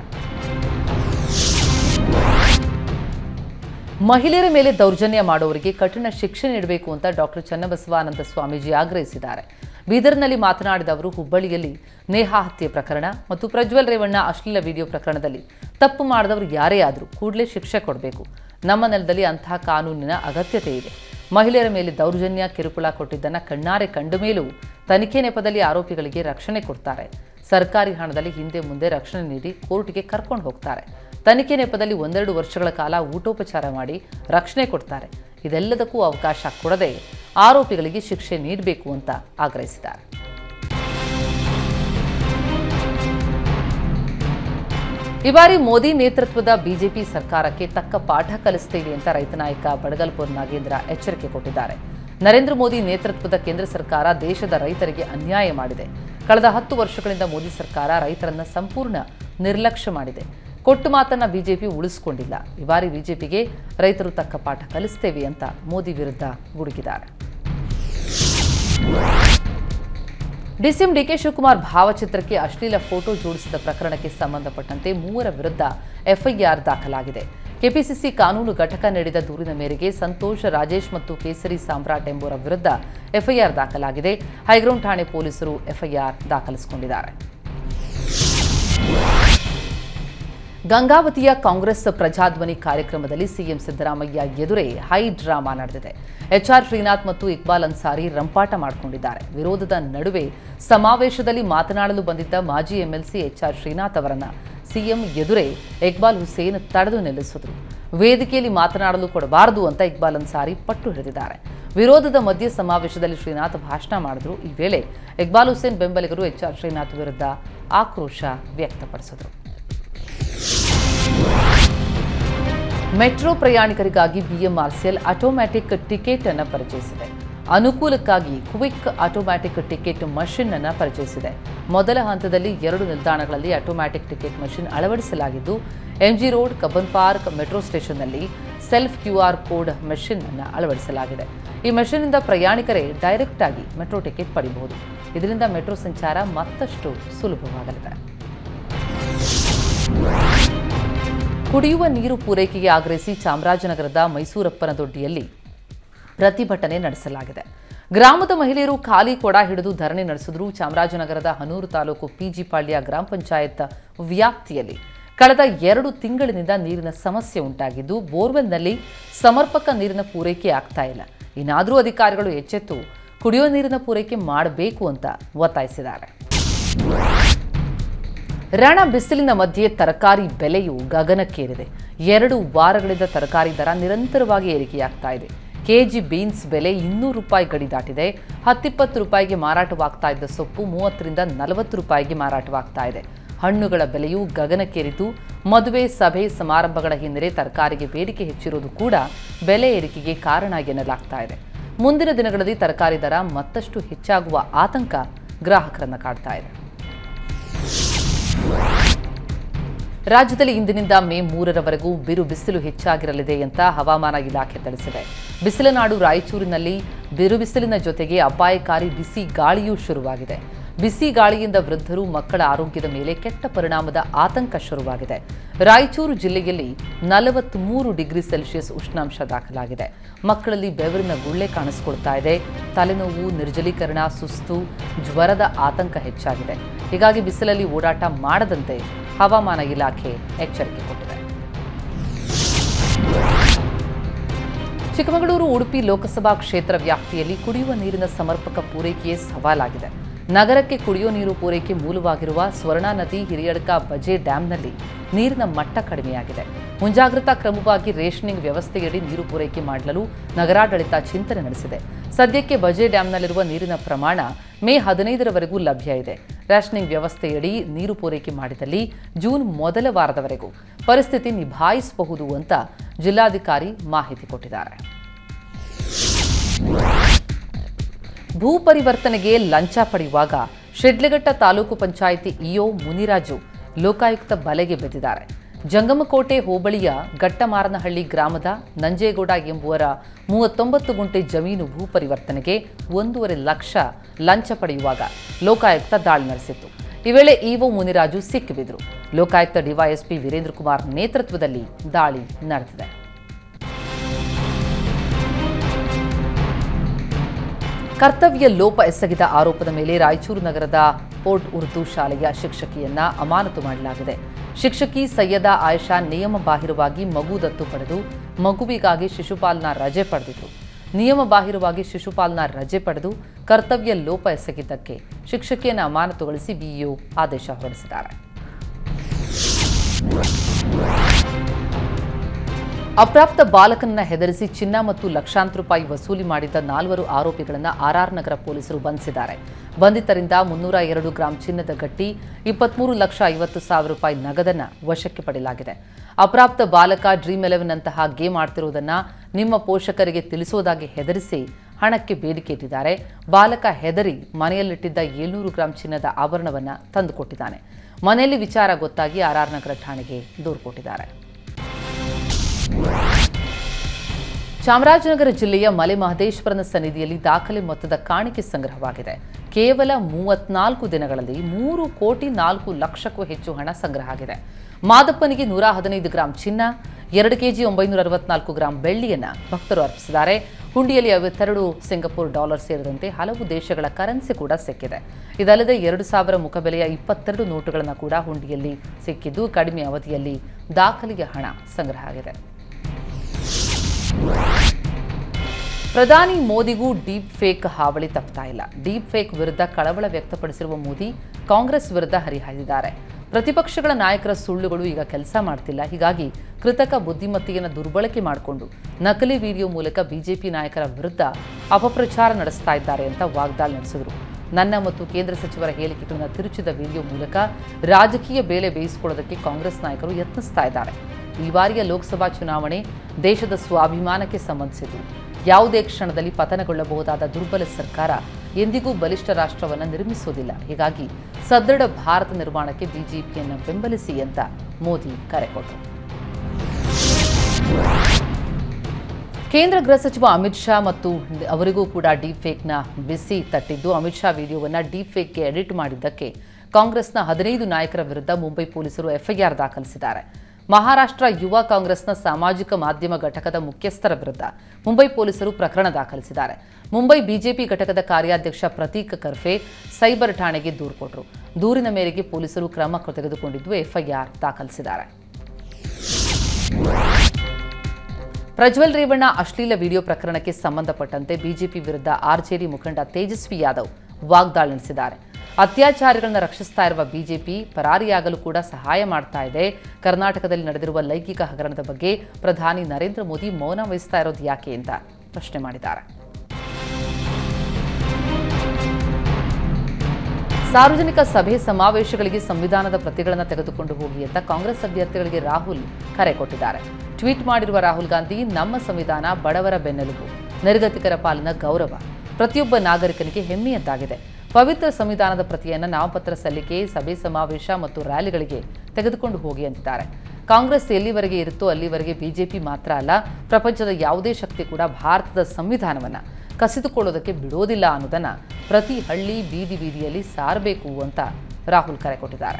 ಮಹಿಳೆಯರ ಮೇಲೆ ದೌರ್ಜನ್ಯ ಮಾಡುವವರಿಗೆ ಕಠಿಣ ಶಿಕ್ಷೆ ನೀಡಬೇಕು ಅಂತ ಡಾಕ್ಟರ್ ಚನ್ನಬಸವಾನಂದ ಸ್ವಾಮೀಜಿ ಆಗ್ರಹಿಸಿದ್ದಾರೆ. ಬೀದರ್ನಲ್ಲಿ ಮಾತನಾಡಿದ ಅವರು, ಹುಬ್ಬಳ್ಳಿಯಲ್ಲಿ ನೇಹಾ ಹತ್ಯೆ ಪ್ರಕರಣ ಮತ್ತು ಪ್ರಜ್ವಲ್ ರೇವಣ್ಣ ಅಶ್ಲೀಲ ವಿಡಿಯೋ ಪ್ರಕರಣದಲ್ಲಿ ತಪ್ಪು ಮಾಡಿದವರು ಯಾರೇ ಆದರೂ ಕೂಡಲೇ ಶಿಕ್ಷೆ ಕೊಡಬೇಕು. ನಮ್ಮ ನೆಲದಲ್ಲಿ ಅಂತಹ ಕಾನೂನಿನ ಅಗತ್ಯತೆ ಇದೆ. ಮಹಿಳೆಯರ ಮೇಲೆ ದೌರ್ಜನ್ಯ ಕಿರುಕುಳ ಕೊಟ್ಟಿದ್ದನ್ನು ಕಣ್ಣಾರೆ ಕಂಡ ಮೇಲೂ ತನಿಖೆ ನೆಪದಲ್ಲಿ ಆರೋಪಿಗಳಿಗೆ ರಕ್ಷಣೆ ಕೊಡ್ತಾರೆ. ಸರ್ಕಾರಿ ಹಣದಲ್ಲಿ ಹಿಂದೆ ಮುಂದೆ ರಕ್ಷಣೆ ನೀಡಿ ಕೋರ್ಟ್ಗೆ ಕರ್ಕೊಂಡು ಹೋಗ್ತಾರೆ. ತನಿಖೆ ನೆಪದಲ್ಲಿ ಒಂದೆರಡು ವರ್ಷಗಳ ಕಾಲ ಊಟೋಪಚಾರ ಮಾಡಿ ರಕ್ಷಣೆ ಕೊಡ್ತಾರೆ. ಇದೆಲ್ಲದಕ್ಕೂ ಅವಕಾಶ ಕೊಡದೆ ಆರೋಪಿಗಳಿಗೆ ಶಿಕ್ಷೆ ನೀಡಬೇಕು ಅಂತ ಆಗ್ರಹಿಸಿದ್ದಾರೆ. ಈ ಬಾರಿ ಮೋದಿ ನೇತೃತ್ವದ ಬಿಜೆಪಿ ಸರ್ಕಾರಕ್ಕೆ ತಕ್ಕ ಪಾಠ ಕಲಿಸುತ್ತೇವೆ ಅಂತ ರೈತ ನಾಯಕ ಬಡಗಲ್ಪುರ್ ನಾಗೇಂದ್ರ ಎಚ್ಚರಿಕೆ ಕೊಟ್ಟಿದ್ದಾರೆ. ನರೇಂದ್ರ ಮೋದಿ ನೇತೃತ್ವದ ಕೇಂದ್ರ ಸರ್ಕಾರ ದೇಶದ ರೈತರಿಗೆ ಅನ್ಯಾಯ ಮಾಡಿದೆ. ಕಳೆದ ಹತ್ತು ವರ್ಷಗಳಿಂದ ಮೋದಿ ಸರ್ಕಾರ ರೈತರನ್ನ ಸಂಪೂರ್ಣ ನಿರ್ಲಕ್ಷ್ಯ ಮಾಡಿದೆ. ಕೊಟ್ಟು ಮಾತನ್ನ ಬಿಜೆಪಿ ಉಳಿಸಿಕೊಂಡಿಲ್ಲ. ಈ ಬಾರಿ ಬಿಜೆಪಿಗೆ ರೈತರು ತಕ್ಕ ಪಾಠ ಕಲಿಸುತ್ತೇವೆ ಅಂತ ಮೋದಿ ವಿರುದ್ಧ ಗುಡುಗಿದ್ದಾರೆ. ಡಿಸಿಎಂ ಡಿಕೆ ಶಿವಕುಮಾರ್ ಭಾವಚಿತ್ರಕ್ಕೆ ಅಶ್ಲೀಲ ಫೋಟೋ ಜೋಡಿಸಿದ ಪ್ರಕರಣಕ್ಕೆ ಸಂಬಂಧಪಟ್ಟಂತೆ ಮೂವರ ವಿರುದ್ಧ ಎಫ್ಐಆರ್ ದಾಖಲಾಗಿದೆ. ಕೆಪಿಸಿಸಿ ಕಾನೂನು ಘಟಕ ನೀಡಿದ ದೂರಿನ ಮೇರೆಗೆ ಸಂತೋಷ್, ರಾಜೇಶ್ ಮತ್ತು ಕೇಸರಿ ಸಾಮ್ರಾಟ್ ಎಂಬುವರ ವಿರುದ್ಧ ಎಫ್ಐಆರ್ ದಾಖಲಾಗಿದೆ. ಹೈಗ್ರೌಂಡ್ ಠಾಣೆ ಪೊಲೀಸರು ಎಫ್ಐಆರ್ ದಾಖಲಿಸಿಕೊಂಡಿದ್ದಾರೆ. ಗಂಗಾವತಿಯ ಕಾಂಗ್ರೆಸ್ ಪ್ರಜಾಧ್ವನಿ ಕಾರ್ಯಕ್ರಮದಲ್ಲಿ ಸಿಎಂ ಸಿದ್ದರಾಮಯ್ಯ ಎದುರೇ ಹೈ ಡ್ರಾಮಾ ನಡೆದಿದೆ. ಎಚ್ಆರ್ ಶ್ರೀನಾಥ್ ಮತ್ತು ಇಕ್ಬಾಲ್ ಅನ್ಸಾರಿ ರಂಪಾಟ ಮಾಡಿಕೊಂಡಿದ್ದಾರೆ. ವಿರೋಧದ ನಡುವೆ ಸಮಾವೇಶದಲ್ಲಿ ಮಾತನಾಡಲು ಬಂದಿದ್ದ ಮಾಜಿ ಎಂಎಲ್ಸಿ ಎಚ್ಆರ್ ಶ್ರೀನಾಥ್ ಅವರನ್ನ ಸಿಎಂ ಎದುರೇ ಇಕ್ಬಾಲ್ ಹುಸೇನ್ ತಡೆದು ನಿಲ್ಲಿಸಿದ್ರು. ವೇದಿಕೆಯಲ್ಲಿ ಮಾತನಾಡಲು ಕೊಡಬಾರದು ಅಂತ ಇಕ್ಬಾಲ್ ಅನ್ಸಾರಿ ಪಟ್ಟು ಹಿಡಿದಿದ್ದಾರೆ. ವಿರೋಧದ ಮಧ್ಯೆ ಸಮಾವೇಶದಲ್ಲಿ ಶ್ರೀನಾಥ್ ಭಾಷಣ ಮಾಡಿದ್ರು. ಈ ವೇಳೆ ಇಕ್ಬಾಲ್ ಹುಸೇನ್ ಬೆಂಬಲಿಗರು ಎಚ್ಆರ್ ಶ್ರೀನಾಥ್ ವಿರುದ್ಧ ಆಕ್ರೋಶ ವ್ಯಕ್ತಪಡಿಸಿದರು. ಮೆಟ್ರೋ ಪ್ರಯಾಣಿಕರಿಗಾಗಿ ಬಿಎಂಆರ್ಸಿಎಲ್ ಆಟೋಮ್ಯಾಟಿಕ್ ಟಿಕೆಟ್ ಅನ್ನು ಪರಿಚಯಿಸಿದೆ. ಅನುಕೂಲಕ್ಕಾಗಿ ಕ್ವಿಕ್ ಆಟೋಮ್ಯಾಟಿಕ್ ಟಿಕೆಟ್ ಮಷಿನ್ ಅನ್ನು ಪರಿಚಯಿಸಿದೆ. ಮೊದಲ ಹಂತದಲ್ಲಿ ಎರಡು ನಿಲ್ದಾಣಗಳಲ್ಲಿ ಆಟೋಮ್ಯಾಟಿಕ್ ಟಿಕೆಟ್ ಮಷಿನ್ ಅಳವಡಿಸಲಾಗಿದ್ದು, MG road, Cubbon park metro ಸ್ಟೇಷನ್ನಲ್ಲಿ ಸೆಲ್ಫ್ ಕ್ಯೂಆರ್ ಕೋಡ್ ಮಷಿನ್ ಅನ್ನು ಅಳವಡಿಸಲಾಗಿದೆ. ಈ ಮಷಿನ್ನಿಂದ ಪ್ರಯಾಣಿಕರೇ ಡೈರೆಕ್ಟ್ ಆಗಿ ಮೆಟ್ರೋ ಟಿಕೆಟ್ ಪಡೆಯಬಹುದು. ಇದರಿಂದ ಮೆಟ್ರೋ ಸಂಚಾರ ಮತ್ತಷ್ಟು ಸುಲಭವಾಗಲಿದೆ. ಕುಡಿಯುವ ನೀರು ಪೂರೈಕೆಗೆ ಆಗ್ರಹಿಸಿ ಚಾಮರಾಜನಗರದ ಮೈಸೂರಪ್ಪನ ದೊಡ್ಡಿಯಲ್ಲಿ ಪ್ರತಿಭಟನೆ ನಡೆಸಲಾಗಿದೆ. ಗ್ರಾಮದ ಮಹಿಳೆಯರು ಖಾಲಿ ಕೊಡ ಹಿಡಿದು ಧರಣಿ ನಡೆಸಿದ್ರು. ಚಾಮರಾಜನಗರದ ಹನೂರು ತಾಲೂಕು ಪಿಜಿಪಾಳ್ಯ ಗ್ರಾಮ ಪಂಚಾಯತ್ ವ್ಯಾಪ್ತಿಯಲ್ಲಿ ಕಳೆದ ಎರಡು ತಿಂಗಳಿನಿಂದ ನೀರಿನ ಸಮಸ್ಯೆ ಉಂಟಾಗಿದ್ದು, ಬೋರ್ವೆಲ್ನಲ್ಲಿ ಸಮರ್ಪಕ ನೀರಿನ ಪೂರೈಕೆ ಆಗ್ತಾ ಇಲ್ಲ. ಇನ್ನಾದರೂ ಅಧಿಕಾರಿಗಳು ಎಚ್ಚೆತ್ತು ಕುಡಿಯುವ ನೀರಿನ ಪೂರೈಕೆ ಮಾಡಬೇಕು ಅಂತ ಒತ್ತಾಯಿಸಿದ್ದಾರೆ. ರಣ ಬಿಸಿಲಿನ ಮಧ್ಯೆ ತರಕಾರಿ ಬೆಲೆಯು ಗಗನಕ್ಕೇರಿದೆ. ಎರಡು ವಾರಗಳಿಂದ ತರಕಾರಿ ದರ ನಿರಂತರವಾಗಿ ಏರಿಕೆಯಾಗ್ತಾ ಇದೆ. ಕೆಜಿ ಬೀನ್ಸ್ ಬೆಲೆ ಇನ್ನೂರು ರೂಪಾಯಿ ಗಡಿ ದಾಟಿದೆ. ಹತ್ತಿಪ್ಪತ್ತು ರೂಪಾಯಿಗೆ ಮಾರಾಟವಾಗ್ತಾ ಇದ್ದ ಸೊಪ್ಪು ಮೂವತ್ತರಿಂದ ನಲವತ್ತು ರೂಪಾಯಿಗೆ ಮಾರಾಟವಾಗ್ತಾ ಇದೆ. ಹಣ್ಣುಗಳ ಬೆಲೆಯೂ ಗಗನಕ್ಕೇರಿತು. ಮದುವೆ, ಸಭೆ, ಸಮಾರಂಭಗಳ ಹಿನ್ನೆಲೆ ತರಕಾರಿಗೆ ಬೇಡಿಕೆ ಹೆಚ್ಚಿರುವುದು ಕೂಡ ಬೆಲೆ ಏರಿಕೆಗೆ ಕಾರಣ ಎನ್ನಲಾಗ್ತಾ ಇದೆ. ಮುಂದಿನ ದಿನಗಳಲ್ಲಿ ತರಕಾರಿ ದರ ಮತ್ತಷ್ಟು ಹೆಚ್ಚಾಗುವ ಆತಂಕ ಗ್ರಾಹಕರನ್ನ ಕಾಡ್ತಾ ಇದೆ. ರಾಜ್ಯದಲ್ಲಿ ಇಂದಿನಿಂದ ಮೇ ಮೂರರವರೆಗೂ ಬಿರು ಬಿಸಿಲು ಹೆಚ್ಚಾಗಿರಲಿದೆ ಅಂತ ಹವಾಮಾನ ಇಲಾಖೆ ತಿಳಿಸಿದೆ. ಬಿಸಿಲನಾಡು ರಾಯಚೂರಿನಲ್ಲಿ ಬಿರು ಬಿಸಿಲಿನ ಜೊತೆಗೆ ಅಪಾಯಕಾರಿ ಬಿಸಿ ಗಾಳಿಯೂ ಶುರುವಾಗಿದೆ. ಬಿಸಿ ಗಾಳಿಯಿಂದ ವೃದ್ಧರು, ಮಕ್ಕಳ ಆರೋಗ್ಯದ ಮೇಲೆ ಕೆಟ್ಟ ಪರಿಣಾಮದ ಆತಂಕ ಶುರುವಾಗಿದೆ. ರಾಯಚೂರು ಜಿಲ್ಲೆಯಲ್ಲಿ ನಲವತ್ಮೂರು ಡಿಗ್ರಿ ಸೆಲ್ಸಿಯಸ್ ಉಷ್ಣಾಂಶ ದಾಖಲಾಗಿದೆ. ಮಕ್ಕಳಲ್ಲಿ ಬೆವರಿನ ಗುಳ್ಳೆ ಕಾಣಿಸಿಕೊಳ್ತಾ ಇದೆ. ತಲೆನೋವು, ನಿರ್ಜಲೀಕರಣ, ಸುಸ್ತು, ಜ್ವರದ ಆತಂಕ ಹೆಚ್ಚಾಗಿದೆ. ಹೀಗಾಗಿ ಬಿಸಿಲಲ್ಲಿ ಓಡಾಟ ಮಾಡದಂತೆ ಹವಾಮಾನ ಇಲಾಖೆ ಎಚ್ಚರಿಕೆ ಕೊಟ್ಟಿದೆ. ಚಿಕ್ಕಮಗಳೂರು, ಉಡುಪಿ ಲೋಕಸಭಾ ಕ್ಷೇತ್ರ ವ್ಯಾಪ್ತಿಯಲ್ಲಿ ಕುಡಿಯುವ ನೀರಿನ ಸಮರ್ಪಕ ಪೂರೈಕೆಯೇ ಸವಾಲಾಗಿದೆ. ನಗರಕ್ಕೆ ಕುಡಿಯುವ ನೀರು ಪೂರೈಕೆ ಮೂಲವಾಗಿರುವ ಸ್ವರ್ಣಾ ನದಿ ಹಿರಿಯಡ್ಕ ಬಜೆ ಡ್ಯಾಂನಲ್ಲಿ ನೀರಿನ ಮಟ್ಟ ಕಡಿಮೆಯಾಗಿದೆ. ಮುಂಜಾಗ್ರತಾ ಕ್ರಮವಾಗಿ ರೇಷನಿಂಗ್ ವ್ಯವಸ್ಥೆಯಡಿ ನೀರು ಪೂರೈಕೆ ಮಾಡಲು ನಗರಾಡಳಿತ ಚಿಂತನೆ ನಡೆಸಿದೆ. ಸದ್ಯಕ್ಕೆ ಬಜೆ ಡ್ಯಾಂನಲ್ಲಿರುವ ನೀರಿನ ಪ್ರಮಾಣ ಮೇ ಹದಿನೈದರವರೆಗೂ ಲಭ್ಯ ಇದೆ. ರೇಷನಿಂಗ್ ವ್ಯವಸ್ಥೆಯಡಿ ನೀರು ಪೂರೈಕೆ ಮಾಡಿದಲ್ಲಿ ಜೂನ್ ಮೊದಲ ವಾರದವರೆಗೂ ಪರಿಸ್ಥಿತಿ ನಿಭಾಯಿಸಬಹುದು ಅಂತ ಜಿಲ್ಲಾಧಿಕಾರಿ ಮಾಹಿತಿ ಕೊಟ್ಟಿದ್ದಾರೆ. ಭೂ ಪರಿವರ್ತನೆಗೆ ಲಂಚ ಪಡೆಯುವಾಗ ಶಿಡ್ಲಘಟ್ಟ ತಾಲೂಕು ಪಂಚಾಯಿತಿ ಇಒ ಮುನಿರಾಜು ಲೋಕಾಯುಕ್ತ ಬಲೆಗೆ ಬಿದ್ದಿದ್ದಾರೆ. ಜಂಗಮಕೋಟೆ ಹೋಬಳಿಯ ಗಟ್ಟಮಾರನಹಳ್ಳಿ ಗ್ರಾಮದ ನಂಜೇಗೌಡ ಎಂಬುವರ ಮೂವತ್ತೊಂಬತ್ತು ಗುಂಟೆ ಜಮೀನು ಭೂ ಪರಿವರ್ತನೆಗೆ ಒಂದೂವರೆ ಲಕ್ಷ ಲಂಚ ಪಡೆಯುವಾಗ ಲೋಕಾಯುಕ್ತ ದಾಳಿ ನಡೆಸಿತ್ತು. ಈ ವೇಳೆ ಇಒ ಮುನಿರಾಜು ಸಿಕ್ಕಿಬಿದ್ರು. ಲೋಕಾಯುಕ್ತ ಡಿವೈಎಸ್ಪಿ ವೀರೇಂದ್ರ ಕುಮಾರ್ ನೇತೃತ್ವದಲ್ಲಿ ದಾಳಿ ನಡೆದಿದೆ. ಕರ್ತವ್ಯ ಲೋಪ ಎಸಗಿದ ಆರೋಪದ ಮೇಲೆ ರಾಯಚೂರು ನಗರದ ಪೋರ್ಟ್ ಉರ್ದು ಶಾಲೆಯ ಶಿಕ್ಷಕಿಯನ್ನ ಅಮಾನತು ಮಾಡಲಾಗಿದೆ. ಶಿಕ್ಷಕಿ ಸೈಯದಾ ಆಯಿಷಾ ನಿಯಮ ಬಾಹಿರವಾಗಿ ಮಗು ದತ್ತು ಪಡೆದು ಮಗುವಿಗಾಗಿ ಶಿಶುಪಾಲನಾ ರಜೆ ಪಡೆದಿದ್ರು. ನಿಯಮ ಬಾಹಿರವಾಗಿ ಶಿಶುಪಾಲನಾ ರಜೆ ಪಡೆದು ಕರ್ತವ್ಯ ಲೋಪ ಎಸಗಿದ್ದಕ್ಕೆ ಶಿಕ್ಷಕಿಯನ್ನು ಅಮಾನತುಗೊಳಿಸಿ ಬಿಇಒ ಆದೇಶ ಹೊರಡಿಸಿದ್ದಾರೆ. ಅಪ್ರಾಪ್ತ ಬಾಲಕನನ್ನ ಹೆದರಿಸಿ ಚಿನ್ನ ಮತ್ತು ಲಕ್ಷಾಂತರ ರೂಪಾಯಿ ವಸೂಲಿ ಮಾಡಿದ್ದ ನಾಲ್ವರು ಆರೋಪಿಗಳನ್ನು ಆರ್ಆರ್ ನಗರ ಪೊಲೀಸರು ಬಂಧಿಸಿದ್ದಾರೆ. ಬಂಧಿತರಿಂದ ಮುನ್ನೂರ ಎರಡು ಗ್ರಾಂ ಚಿನ್ನದ ಗಟ್ಟಿ, ಇಪ್ಪತ್ಮೂರು ಲಕ್ಷ ಐವತ್ತು ಸಾವಿರ ರೂಪಾಯಿ ನಗದನ್ನ ವಶಕ್ಕೆ ಪಡೆಯಲಾಗಿದೆ. ಅಪ್ರಾಪ್ತ ಬಾಲಕ ಡ್ರೀಮ್ ಎಲೆವೆನ್ ಅಂತಹ ಗೇಮ್ ಆಡ್ತಿರುವುದನ್ನ ನಿಮ್ಮ ಪೋಷಕರಿಗೆ ತಿಳಿಸುವುದಾಗಿ ಹೆದರಿಸಿ ಹಣಕ್ಕೆ ಬೇಡಿಕೆ ಇಟ್ಟಿದ್ದಾರೆ. ಬಾಲಕ ಹೆದರಿ ಮನೆಯಲ್ಲಿಟ್ಟಿದ್ದ ಏಳ್ನೂರು ಗ್ರಾಂ ಚಿನ್ನದ ಆಭರಣವನ್ನ ತಂದುಕೊಟ್ಟಿದ್ದಾನೆ. ಮನೆಯಲ್ಲಿ ವಿಚಾರ ಗೊತ್ತಾಗಿ ಆರ್ಆರ್ ನಗರ ಠಾಣೆಗೆ ದೂರು ಕೊಟ್ಟಿದ್ದಾರೆ. ಚಾಮರಾಜನಗರ ಜಿಲ್ಲೆಯ ಮಲೆ ಮಹದೇಶ್ವರನ ಸನ್ನಿಧಿಯಲ್ಲಿ ದಾಖಲೆ ಮೊತ್ತದ ಕಾಣಿಕೆ ಸಂಗ್ರಹವಾಗಿದೆ. ಕೇವಲ ಮೂವತ್ನಾಲ್ಕು ದಿನಗಳಲ್ಲಿ ಮೂರು ಕೋಟಿ ನಾಲ್ಕು ಲಕ್ಷಕ್ಕೂ ಹೆಚ್ಚು ಹಣ ಸಂಗ್ರಹ ಆಗಿದೆ. ಮಾದಪ್ಪನಿಗೆ ನೂರ ಹದಿನೈದು ಗ್ರಾಂ ಚಿನ್ನ, ಎರಡು ಕೆಜಿ ಒಂಬೈನೂರ ಅರವತ್ನಾಲ್ಕು ಗ್ರಾಂ ಬೆಳ್ಳಿಯನ್ನ ಭಕ್ತರು ಅರ್ಪಿಸಿದ್ದಾರೆ. ಹುಂಡಿಯಲ್ಲಿ ಐವತ್ತೆರಡು ಸಿಂಗಪುರ್ ಡಾಲರ್ ಸೇರಿದಂತೆ ಹಲವು ದೇಶಗಳ ಕರೆನ್ಸಿ ಕೂಡ ಸಿಕ್ಕಿದೆ. ಇದಲ್ಲದೆ ಎರಡು ಸಾವಿರ ಮುಖಬೆಲೆಯ ಇಪ್ಪತ್ತೆರಡು ನೋಟುಗಳನ್ನು ಕೂಡ ಹುಂಡಿಯಲ್ಲಿ ಸಿಕ್ಕಿದ್ದು ಕಡಿಮೆ ಅವಧಿಯಲ್ಲಿ ದಾಖಲೆಯ ಹಣ ಸಂಗ್ರಹ ಆಗಿದೆ. ಪ್ರಧಾನಿ ಮೋದಿಗೂ ಡೀಪ್ ಫೇಕ್ ಹಾವಳಿ ತಪ್ತಾ ಇಲ್ಲ. ಡೀಪ್ ಫೇಕ್ ವಿರುದ್ಧ ಕಳವಳ ವ್ಯಕ್ತಪಡಿಸಿರುವ ಮೋದಿ ಕಾಂಗ್ರೆಸ್ ವಿರುದ್ಧ ಹರಿಹಾಯ್ದಿದ್ದಾರೆ. ಪ್ರತಿಪಕ್ಷಗಳ ನಾಯಕರ ಸುಳ್ಳುಗಳು ಈಗ ಕೆಲಸ ಮಾಡ್ತಿಲ್ಲ, ಹೀಗಾಗಿ ಕೃತಕ ಬುದ್ಧಿಮತ್ತೆಯನ್ನು ದುರ್ಬಳಕೆ ಮಾಡಿಕೊಂಡು ನಕಲಿ ವಿಡಿಯೋ ಮೂಲಕ ಬಿಜೆಪಿ ನಾಯಕರ ವಿರುದ್ಧ ಅಪಪ್ರಚಾರ ನಡೆಸ್ತಾ ಇದ್ದಾರೆ ಅಂತ ವಾಗ್ದಾಳಿ ನಡೆಸಿದರು. ನನ್ನ ಮತ್ತು ಕೇಂದ್ರ ಸಚಿವರ ಹೇಳಿಕೆಗಳನ್ನು ತಿರುಚಿದ ವಿಡಿಯೋ ಮೂಲಕ ರಾಜಕೀಯ ಬೇಳೆ ಬೇಯಿಸಿಕೊಳ್ಳೋದಕ್ಕೆ ಕಾಂಗ್ರೆಸ್ ನಾಯಕರು ಯತ್ನಿಸ್ತಾ ಇದ್ದಾರೆ. ಈ ಬಾರಿಯ ಲೋಕಸಭಾ ಚುನಾವಣೆ ದೇಶದ ಸ್ವಾಭಿಮಾನಕ್ಕೆ ಸಂಬಂಧಿಸಿದ್ದು. ಯಾವುದೇ ಕ್ಷಣದಲ್ಲಿ ಪತನಗೊಳ್ಳಬಹುದಾದ ದುರ್ಬಲ ಸರ್ಕಾರ ಎಂದಿಗೂ ಬಲಿಷ್ಠ ರಾಷ್ಟ್ರವನ್ನು ನಿರ್ಮಿಸುವುದಿಲ್ಲ. ಹೀಗಾಗಿ ಸದೃಢ ಭಾರತ ನಿರ್ಮಾಣಕ್ಕೆ ಬಿಜೆಪಿಯನ್ನು ಬೆಂಬಲಿಸಿ ಅಂತ ಮೋದಿ ಕರೆ ಕೊಟ್ಟರು. ಕೇಂದ್ರ ಗೃಹ ಸಚಿವ ಅಮಿತ್ ಶಾ ಮತ್ತು ಅವರಿಗೂ ಕೂಡ ಡೀಪ್ ಫೇಕ್ನ ಬಿಸಿ ತಟ್ಟಿದ್ದು. ಅಮಿತ್ ಶಾ ವಿಡಿಯೋವನ್ನು ಡೀಪ್ ಫೇಕ್ಗೆ ಎಡಿಟ್ ಮಾಡಿದ್ದಕ್ಕೆ ಕಾಂಗ್ರೆಸ್ನ ಹದಿನೈದು ನಾಯಕರ ವಿರುದ್ಧ ಮುಂಬೈ ಪೊಲೀಸರು ಎಫ್ಐಆರ್ ದಾಖಲಿಸಿದ್ದಾರೆ. ಮಹಾರಾಷ್ಟ್ರ ಯುವ ಕಾಂಗ್ರೆಸ್ನ ಸಾಮಾಜಿಕ ಮಾಧ್ಯಮ ಘಟಕದ ಮುಖ್ಯಸ್ಥರ ವಿರುದ್ಧ ಮುಂಬೈ ಪೊಲೀಸರು ಪ್ರಕರಣ ದಾಖಲಿಸಿದ್ದಾರೆ. ಮುಂಬೈ ಬಿಜೆಪಿ ಘಟಕದ ಕಾರ್ಯಾಧ್ಯಕ್ಷ ಪ್ರತೀಕ್ ಕರ್ಫೆ ಸೈಬರ್ ಠಾಣೆಗೆ ದೂರು ಕೊಟ್ಟರು. ದೂರಿನ ಮೇರೆಗೆ ಪೊಲೀಸರು ಕ್ರಮ ತೆಗೆದುಕೊಂಡಿದ್ದು ಎಫ್ಐಆರ್ ದಾಖಲಿಸಿದ್ದಾರೆ. ಪ್ರಜ್ವಲ್ ರೇವಣ್ಣ ಅಶ್ಲೀಲ ವಿಡಿಯೋ ಪ್ರಕರಣಕ್ಕೆ ಸಂಬಂಧಪಟ್ಟಂತೆ ಬಿಜೆಪಿ ವಿರುದ್ಧ ಆರ್ಜೆಡಿ ಮುಖಂಡ ತೇಜಸ್ವಿ ಯಾದವ್ ವಾಗ್ದಾಳಿ ನಡೆಸಿದ್ದಾರೆ. ಅತ್ಯಾಚಾರಿಗಳನ್ನ ರಕ್ಷಿಸ್ತಾ ಇರುವ ಬಿಜೆಪಿ ಪರಾರಿಯಾಗಲು ಕೂಡ ಸಹಾಯ ಮಾಡ್ತಾ ಇದೆ. ಕರ್ನಾಟಕದಲ್ಲಿ ನಡೆದಿರುವ ಲೈಂಗಿಕ ಹಗರಣದ ಬಗ್ಗೆ ಪ್ರಧಾನಿ ನರೇಂದ್ರ ಮೋದಿ ಮೌನ ವಹಿಸ್ತಾ ಇರೋದು ಯಾಕೆ ಅಂತ ಪ್ರಶ್ನೆ ಮಾಡಿದ್ದಾರೆ. ಸಾರ್ವಜನಿಕ ಸಭೆ ಸಮಾವೇಶಗಳಿಗೆ ಸಂವಿಧಾನದ ಪ್ರತಿಗಳನ್ನು ತೆಗೆದುಕೊಂಡು ಹೋಗಿ ಅಂತ ಕಾಂಗ್ರೆಸ್ ಅಭ್ಯರ್ಥಿಗಳಿಗೆ ರಾಹುಲ್ ಕರೆ ಕೊಟ್ಟಿದ್ದಾರೆ. ಟ್ವೀಟ್ ಮಾಡಿರುವ ರಾಹುಲ್ ಗಾಂಧಿ, ನಮ್ಮ ಸಂವಿಧಾನ ಬಡವರ ಬೆನ್ನೆಲುಬು, ನಿರ್ಗತಿಕರ ಪಾಲಿನ ಗೌರವ, ಪ್ರತಿಯೊಬ್ಬ ನಾಗರಿಕನಿಗೆ ಹೆಮ್ಮೆಯದ್ದಾಗಿದೆ. ಪವಿತ್ರ ಸಂವಿಧಾನದ ಪ್ರತಿಯನ್ನು ನಾಮಪತ್ರ ಸಲ್ಲಿಕೆ, ಸಭೆ ಸಮಾವೇಶ ಮತ್ತು ರ್ಯಾಲಿಗಳಿಗೆ ತೆಗೆದುಕೊಂಡು ಹೋಗಿ ಅಂತಿದ್ದಾರೆ. ಕಾಂಗ್ರೆಸ್ ಎಲ್ಲಿವರೆಗೆ ಇರುತ್ತೋ ಅಲ್ಲಿವರೆಗೆ ಬಿಜೆಪಿ ಮಾತ್ರ ಅಲ್ಲ, ಪ್ರಪಂಚದ ಯಾವುದೇ ಶಕ್ತಿ ಕೂಡ ಭಾರತದ ಸಂವಿಧಾನವನ್ನು ಕಸಿದುಕೊಳ್ಳೋದಕ್ಕೆ ಬಿಡೋದಿಲ್ಲ ಅನ್ನೋದನ್ನು ಪ್ರತಿ ಹಳ್ಳಿ ಬೀದಿ ಬೀದಿಯಲ್ಲಿ ಸಾರಬೇಕು ಅಂತ ರಾಹುಲ್ ಕರೆ ಕೊಟ್ಟಿದ್ದಾರೆ.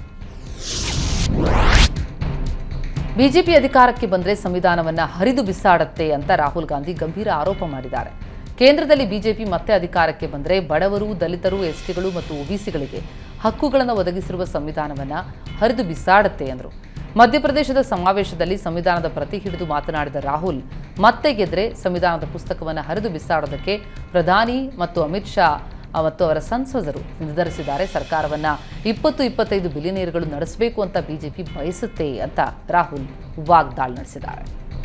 ಬಿಜೆಪಿ ಅಧಿಕಾರಕ್ಕೆ ಬಂದರೆ ಸಂವಿಧಾನವನ್ನು ಹರಿದು ಬಿಸಾಡುತ್ತೆ ಅಂತ ರಾಹುಲ್ ಗಾಂಧಿ ಗಂಭೀರ ಆರೋಪ ಮಾಡಿದ್ದಾರೆ. ಕೇಂದ್ರದಲ್ಲಿ ಬಿಜೆಪಿ ಮತ್ತೆ ಅಧಿಕಾರಕ್ಕೆ ಬಂದರೆ ಬಡವರು, ದಲಿತರು, ಎಸ್ಟಿಗಳು ಮತ್ತು ಒಬಿಸಿಗಳಿಗೆ ಹಕ್ಕುಗಳನ್ನು ಒದಗಿಸಿರುವ ಸಂವಿಧಾನವನ್ನು ಹರಿದು ಬಿಸಾಡುತ್ತೆ ಎಂದರು. ಮಧ್ಯಪ್ರದೇಶದ ಸಮಾವೇಶದಲ್ಲಿ ಸಂವಿಧಾನದ ಪ್ರತಿ ಹಿಡಿದು ಮಾತನಾಡಿದ ರಾಹುಲ್, ಮತ್ತೆ ಗೆದ್ರೆ ಸಂವಿಧಾನದ ಪುಸ್ತಕವನ್ನು ಹರಿದು ಬಿಸಾಡೋದಕ್ಕೆ ಪ್ರಧಾನಿ ಮತ್ತು ಅಮಿತ್ ಶಾ ಮತ್ತು ಅವರ ಸಂಸದರು ನಿರ್ಧರಿಸಿದ್ದಾರೆ. ಸರ್ಕಾರವನ್ನು ಇಪ್ಪತ್ತು ಇಪ್ಪತ್ತೈದು ಬಿಲಿಯನೇರ್ಗಳು ನಡೆಸಬೇಕು ಅಂತ ಬಿಜೆಪಿ ಬಯಸುತ್ತೆ ಅಂತ ರಾಹುಲ್ ವಾಗ್ದಾಳಿ ನಡೆಸಿದ್ದಾರೆ.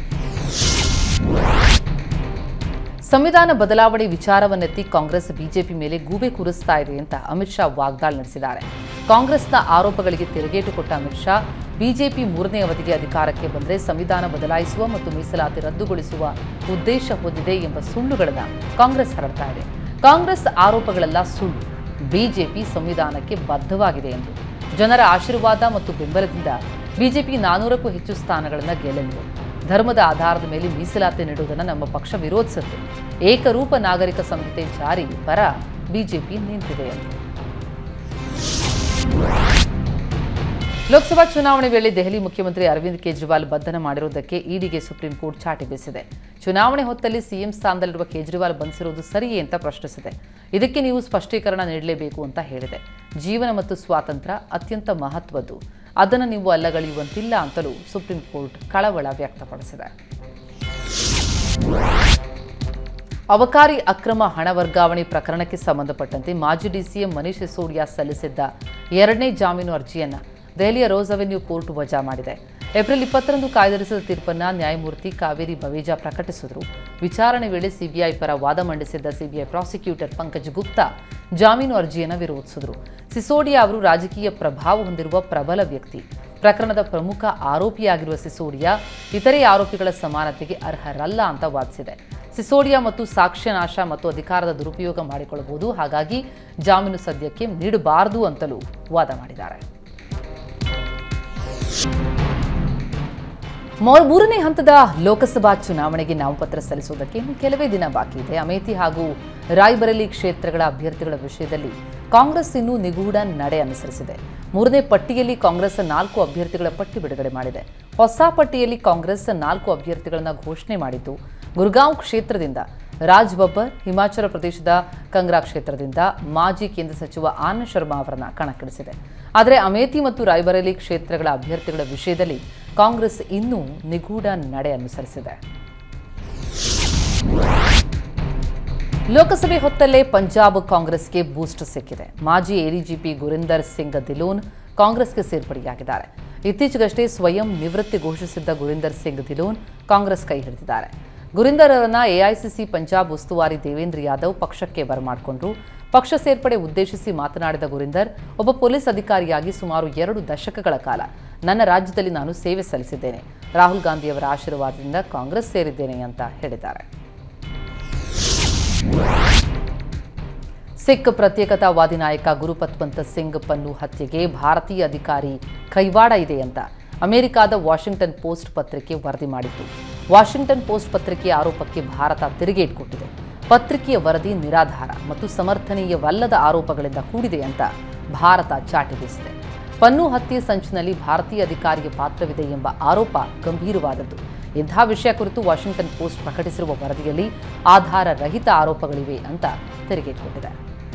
ಸಂವಿಧಾನ ಬದಲಾವಣೆ ವಿಚಾರವನ್ನೆತ್ತಿ ಕಾಂಗ್ರೆಸ್ ಬಿಜೆಪಿ ಮೇಲೆ ಗೂಬೆ ಕೂರಿಸ್ತಾ ಇದೆ ಅಂತ ಅಮಿತ್ ಶಾ ವಾಗ್ದಾಳಿ ನಡೆಸಿದ್ದಾರೆ. ಕಾಂಗ್ರೆಸ್ನ ಆರೋಪಗಳಿಗೆ ತಿರುಗೇಟು ಕೊಟ್ಟ ಅಮಿತ್ ಶಾ, ಬಿಜೆಪಿ ಮೂರನೇ ಅವಧಿಗೆ ಅಧಿಕಾರಕ್ಕೆ ಬಂದರೆ ಸಂವಿಧಾನ ಬದಲಾಯಿಸುವ ಮತ್ತು ಮೀಸಲಾತಿ ರದ್ದುಗೊಳಿಸುವ ಉದ್ದೇಶ ಹೊಂದಿದೆ ಎಂಬ ಸುಳ್ಳುಗಳನ್ನು ಕಾಂಗ್ರೆಸ್ ಹರಡ್ತಾ ಇದೆ. ಕಾಂಗ್ರೆಸ್ ಆರೋಪಗಳೆಲ್ಲ ಸುಳ್ಳು. ಬಿಜೆಪಿ ಸಂವಿಧಾನಕ್ಕೆ ಬದ್ಧವಾಗಿದೆ ಎಂದು. ಜನರ ಆಶೀರ್ವಾದ ಮತ್ತು ಬೆಂಬಲದಿಂದ ಬಿಜೆಪಿ ನಾನೂರಕ್ಕೂ ಹೆಚ್ಚು ಸ್ಥಾನಗಳನ್ನು ಗೆಲ್ಲಲಿದೆ. ಧರ್ಮದ ಆಧಾರದ ಮೇಲೆ ಮೀಸಲಾತಿ ನೀಡುವುದನ್ನು ನಮ್ಮ ಪಕ್ಷ ವಿರೋಧಿಸುತ್ತೆ. ಏಕರೂಪ ನಾಗರಿಕ ಸಂಹಿತೆ ಜಾರಿ ಪರ ಬಿಜೆಪಿ ನಿಂತಿದೆ ಎಂದು. ಲೋಕಸಭಾ ಚುನಾವಣೆ ವೇಳೆ ದೆಹಲಿ ಮುಖ್ಯಮಂತ್ರಿ ಅರವಿಂದ್ ಕೇಜ್ರಿವಾಲ್ ಬಂಧನ ಮಾಡಿರುವುದಕ್ಕೆ ಇಡಿಗೆ ಸುಪ್ರೀಂ ಕೋರ್ಟ್ ಚಾಟಿ ಬೀಸಿದೆ. ಚುನಾವಣೆ ಹೊತ್ತಲ್ಲಿ ಸಿಎಂ ಸ್ಥಾನದಲ್ಲಿರುವ ಕೇಜ್ರಿವಾಲ್ ಬಂಧಿಸಿರುವುದು ಸರಿಯೇ ಅಂತ ಪ್ರಶ್ನಿಸಿದೆ. ಇದಕ್ಕೆ ನೀವು ಸ್ಪಷ್ಟೀಕರಣ ನೀಡಲೇಬೇಕು ಅಂತ ಹೇಳಿದೆ. ಜೀವನ ಮತ್ತು ಸ್ವಾತಂತ್ರ್ಯ ಅತ್ಯಂತ ಮಹತ್ವದ್ದು, ಅದನ್ನು ನೀವು ಅಲ್ಲಗಳೆಯುವಂತಿಲ್ಲ ಅಂತಲೂ ಸುಪ್ರೀಂ ಕೋರ್ಟ್ ಕಳವಳ ವ್ಯಕ್ತಪಡಿಸಿದೆ. ಅಬಕಾರಿ ಅಕ್ರಮ ಹಣ ವರ್ಗಾವಣೆ ಪ್ರಕರಣಕ್ಕೆ ಸಂಬಂಧಪಟ್ಟಂತೆ ಮಾಜಿ ಡಿಸಿಎಂ ಮನೀಶ್ ಸಿಸೋಡಿಯಾ ಸಲ್ಲಿಸಿದ್ದ ಎರಡನೇ ಜಾಮೀನು ಅರ್ಜಿಯನ್ನು ದೆಹಲಿಯ ರೋಸ್ ಅವೆನ್ಯೂ ಕೋರ್ಟ್ ವಜಾ ಮಾಡಿದೆ. ಏಪ್ರಿಲ್ ಇಪ್ಪತ್ತರಂದು ಕಾಯ್ದಿರಿಸಿದ ತೀರ್ಪನ್ನು ನ್ಯಾಯಮೂರ್ತಿ ಕಾವೇರಿ ಬವೇಜಾ ಪ್ರಕಟಿಸಿದರು. ವಿಚಾರಣೆ ವೇಳೆ ಸಿಬಿಐ ಪರ ವಾದ ಮಂಡಿಸಿದ್ದ ಸಿಬಿಐ ಪ್ರಾಸಿಕ್ಯೂಟರ್ ಪಂಕಜ್ ಗುಪ್ತಾ ಜಾಮೀನು ಅರ್ಜಿಯನ್ನು ವಿರೋಧಿಸಿದರು. ಸಿಸೋಡಿಯಾ ಅವರು ರಾಜಕೀಯ ಪ್ರಭಾವ ಹೊಂದಿರುವ ಪ್ರಬಲ ವ್ಯಕ್ತಿ. ಪ್ರಕರಣದ ಪ್ರಮುಖ ಆರೋಪಿಯಾಗಿರುವ ಸಿಸೋಡಿಯಾ ಇತರೆ ಆರೋಪಿಗಳ ಸಮಾನತೆಗೆ ಅರ್ಹರಲ್ಲ ಅಂತ ವಾದಿಸಿದೆ. ಸಿಸೋಡಿಯಾ ಮತ್ತು ಸಾಕ್ಷ್ಯನಾಶ ಮತ್ತು ಅಧಿಕಾರದ ದುರುಪಯೋಗ ಮಾಡಿಕೊಳ್ಳಬಹುದು, ಹಾಗಾಗಿ ಜಾಮೀನು ಸದ್ಯಕ್ಕೆ ನೀಡಬಾರದು ಅಂತಲೂ ವಾದ ಮಾಡಿದ್ದಾರೆ. ಮೂರನೇ ಹಂತದ ಲೋಕಸಭಾ ಚುನಾವಣೆಗೆ ನಾಮಪತ್ರ ಸಲ್ಲಿಸುವುದಕ್ಕೆ ಇನ್ನು ಕೆಲವೇ ದಿನ ಬಾಕಿ ಇದೆ. ಅಮೇಥಿ ಹಾಗೂ ರಾಯ್ಬರೇಲಿ ಕ್ಷೇತ್ರಗಳ ಅಭ್ಯರ್ಥಿಗಳ ವಿಷಯದಲ್ಲಿ ಕಾಂಗ್ರೆಸ್ ಇನ್ನೂ ನಿಗೂಢ ನಡೆ ಅನುಸರಿಸಿದೆ. ಮೂರನೇ ಪಟ್ಟಿಯಲ್ಲಿ ಕಾಂಗ್ರೆಸ್ ನಾಲ್ಕು ಅಭ್ಯರ್ಥಿಗಳ ಪಟ್ಟಿ ಬಿಡುಗಡೆ ಮಾಡಿದೆ. ಹೊಸ ಪಟ್ಟಿಯಲ್ಲಿ ಕಾಂಗ್ರೆಸ್ ನಾಲ್ಕು ಅಭ್ಯರ್ಥಿಗಳನ್ನು ಘೋಷಣೆ ಮಾಡಿದ್ದು, ಗುರ್ಗಾಂವ್ ಕ್ಷೇತ್ರದಿಂದ ರಾಜ್ ಬಬ್ಬರ್, ಹಿಮಾಚಲ ಪ್ರದೇಶದ ಕಂಗ್ರಾ ಕ್ಷೇತ್ರದಿಂದ ಮಾಜಿ ಕೇಂದ್ರ ಸಚಿವ ಆನಂದ್ ಶರ್ಮಾ ಅವರನ್ನ ಕಣಕ್ಕಿಳಿಸಿದೆ. ಆದರೆ ಅಮೇಥಿ ಮತ್ತು ರಾಯ್ಬರೇಲಿ ಕ್ಷೇತ್ರಗಳ ಅಭ್ಯರ್ಥಿಗಳ ವಿಷಯದಲ್ಲಿ ಕಾಂಗ್ರೆಸ್ ಇನ್ನೂ ನಿಗೂಢ ನಡೆ ಅನುಸರಿಸಿದೆ. ಲೋಕಸಭೆ ಹೊತ್ತಲ್ಲೇ ಪಂಜಾಬ್ ಕಾಂಗ್ರೆಸ್ಗೆ ಬೂಸ್ಟ್ ಸಿಕ್ಕಿದೆ. ಮಾಜಿ ಎಡಿಜಿಪಿ ಗುರಿಂದರ್ ಸಿಂಗ್ ಧಿಲೋನ್ ಕಾಂಗ್ರೆಸ್ಗೆ ಸೇರ್ಪಡೆಯಾಗಿದ್ದಾರೆ. ಇತ್ತೀಚೆಗಷ್ಟೇ ಸ್ವಯಂ ನಿವೃತ್ತಿ ಘೋಷಿಸಿದ್ದ ಗುರಿಂದರ್ ಸಿಂಗ್ ಧಿಲೋನ್ ಕಾಂಗ್ರೆಸ್ ಕೈ ಹಿಡಿದಿದ್ದಾರೆ. ಗುರಿಂದರ್ ಅವರನ್ನ ಎಐಸಿಸಿ ಪಂಜಾಬ್ ಉಸ್ತುವಾರಿ ದೇವೇಂದ್ರ ಯಾದವ್ ಪಕ್ಷಕ್ಕೆ ಬರಮಾಡಿಕೊಂಡ್ರು. ಪಕ್ಷ ಸೇರ್ಪಡೆ ಉದ್ದೇಶಿಸಿ ಮಾತನಾಡಿದ ಗುರಿಂದರ್, ಒಬ್ಬ ಪೊಲೀಸ್ ಅಧಿಕಾರಿಯಾಗಿ ಸುಮಾರು ಎರಡು ದಶಕಗಳ ಕಾಲ ನನ್ನ ರಾಜ್ಯದಲ್ಲಿ ನಾನು ಸೇವೆ ಸಲ್ಲಿಸಿದ್ದೇನೆ. ರಾಹುಲ್ ಗಾಂಧಿಯವರ ಆಶೀರ್ವಾದದಿಂದ ಕಾಂಗ್ರೆಸ್ ಸೇರಿದ್ದೇನೆ ಅಂತ ಹೇಳಿದ್ದಾರೆ. ಸಿಖ್ ಪ್ರತ್ಯೇಕತಾವಾದಿ ನಾಯಕ ಗುರುಪತ್ವಂತ ಸಿಂಗ್ ಪನ್ನು ಹತ್ಯೆಗೆ ಭಾರತೀಯ ಅಧಿಕಾರಿ ಕೈವಾಡ ಇದೆ ಅಂತ ಅಮೆರಿಕಾದ ವಾಷಿಂಗ್ಟನ್ ಪೋಸ್ಟ್ ಪತ್ರಿಕೆ ವರದಿ ಮಾಡಿತ್ತು. ವಾಷಿಂಗ್ಟನ್ ಪೋಸ್ಟ್ ಪತ್ರಿಕೆಯ ಆರೋಪಕ್ಕೆ ಭಾರತ ತಿರುಗೇಟು ಕೊಟ್ಟಿದೆ. ಪತ್ರಿಕೆಯ ವರದಿ ನಿರಾಧಾರ ಮತ್ತು ಸಮರ್ಥನೀಯವಲ್ಲದ ಆರೋಪಗಳಿಂದ ಕೂಡಿದೆ ಅಂತ ಭಾರತ ಚಾಟಿ ಬೀಸಿದೆ. ಪನ್ನು ಹತ್ಯೆ ಸಂಚಿನಲ್ಲಿ ಭಾರತೀಯ ಅಧಿಕಾರಿಯ ಪಾತ್ರವಿದೆ ಎಂಬ ಆರೋಪ ಗಂಭೀರವಾದದ್ದು. ಇಂಥ ವಿಷಯ ಕುರಿತು ವಾಷಿಂಗ್ಟನ್ ಪೋಸ್ಟ್ ಪ್ರಕಟಿಸಿರುವ ವರದಿಯಲ್ಲಿ ಆಧಾರ ರಹಿತ ಆರೋಪಗಳಿವೆ ಅಂತ ತಿರುಗೇಟು ಕೊಟ್ಟಿದೆ.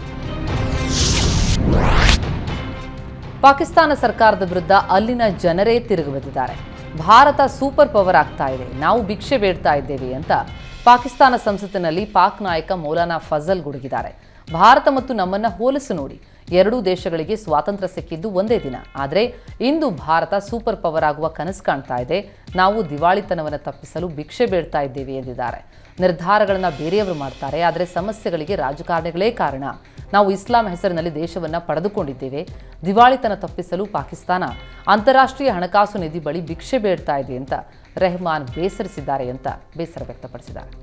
ಪಾಕಿಸ್ತಾನ ಸರ್ಕಾರದ ವಿರುದ್ಧ ಅಲ್ಲಿನ ಜನರೇ ತಿರುಗಿಬಿದ್ದಿದ್ದಾರೆ. ಭಾರತ ಸೂಪರ್ ಪವರ್ ಆಗ್ತಾ ಇದೆ, ನಾವು ಭಿಕ್ಷೆ ಬೇಡ್ತಾ ಇದ್ದೇವೆ ಅಂತ ಪಾಕಿಸ್ತಾನ ಸಂಸತ್ತಿನಲ್ಲಿ ಪಾಕ್ ನಾಯಕ ಮೌಲಾನಾ ಫಜಲ್ ಗುಡುಗಿದ್ದಾರೆ. ಭಾರತ ಮತ್ತು ನಮ್ಮನ್ನ ಹೋಲಿಸಿ ನೋಡಿ, ಎರಡೂ ದೇಶಗಳಿಗೆ ಸ್ವಾತಂತ್ರ್ಯ ಸಿಕ್ಕಿದ್ದು ಒಂದೇ ದಿನ. ಆದರೆ ಇಂದು ಭಾರತ ಸೂಪರ್ ಪವರ್ ಆಗುವ ಕನಸು ಕಾಣ್ತಾ ಇದೆ. ನಾವು ದಿವಾಳಿತನವನ್ನು ತಪ್ಪಿಸಲು ಭಿಕ್ಷೆ ಬೇಡ್ತಾ ಇದ್ದೇವೆ ಎಂದಿದ್ದಾರೆ. ನಿರ್ಧಾರಗಳನ್ನು ಬೇರೆಯವರು ಮಾಡ್ತಾರೆ, ಆದರೆ ಸಮಸ್ಯೆಗಳಿಗೆ ರಾಜಕಾರಣಿಗಳೇ ಕಾರಣ. ನಾವು ಇಸ್ಲಾಂ ಹೆಸರಿನಲ್ಲಿ ದೇಶವನ್ನು ಪಡೆದುಕೊಂಡಿದ್ದೇವೆ. ದಿವಾಳಿತನ ತಪ್ಪಿಸಲು ಪಾಕಿಸ್ತಾನ ಅಂತಾರಾಷ್ಟ್ರೀಯ ಹಣಕಾಸು ನಿಧಿ ಬಳಿ ಭಿಕ್ಷೆ ಬೇಡ್ತಾ ಇದೆ ಅಂತ ರೆಹಮಾನ್ ಬೇಸರಿಸಿದ್ದಾರೆ ಅಂತ ಬೇಸರ ವ್ಯಕ್ತಪಡಿಸಿದ್ದಾರೆ.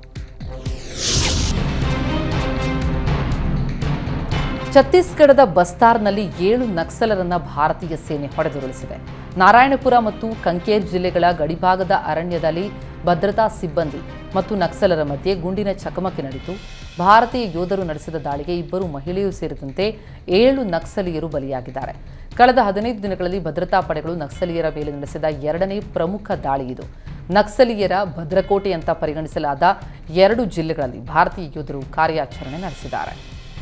ಛತ್ತೀಸ್ಗಢದ ಬಸ್ತಾರ್ನಲ್ಲಿ ಏಳು ನಕ್ಸಲರನ್ನ ಭಾರತೀಯ ಸೇನೆ ಹೊಡೆದುರುಳಿಸಿದೆ. ನಾರಾಯಣಪುರ ಮತ್ತು ಕಂಕೇರ್ ಜಿಲ್ಲೆಗಳ ಗಡಿಭಾಗದ ಅರಣ್ಯದಲ್ಲಿ ಭದ್ರತಾ ಸಿಬ್ಬಂದಿ ಮತ್ತು ನಕ್ಸಲರ ಮಧ್ಯೆ ಗುಂಡಿನ ಚಕಮಕಿ ನಡೆಯಿತು. ಭಾರತೀಯ ಯೋಧರು ನಡೆಸಿದ ದಾಳಿಗೆ ಇಬ್ಬರು ಮಹಿಳೆಯರು ಸೇರಿದಂತೆ ಏಳು ನಕ್ಸಲೀಯರು ಬಲಿಯಾಗಿದ್ದಾರೆ. ಕಳೆದ ಹದಿನೈದು ದಿನಗಳಲ್ಲಿ ಭದ್ರತಾ ಪಡೆಗಳು ನಕ್ಸಲೀಯರ ಮೇಲೆ ನಡೆಸಿದ ಎರಡನೇ ಪ್ರಮುಖ ದಾಳಿ ಇದು. ನಕ್ಸಲೀಯರ ಭದ್ರಕೋಟೆ ಅಂತ ಪರಿಗಣಿಸಲಾದ ಎರಡು ಜಿಲ್ಲೆಗಳಲ್ಲಿ ಭಾರತೀಯ ಯೋಧರು ಕಾರ್ಯಾಚರಣೆ ನಡೆಸಿದ್ದಾರೆ.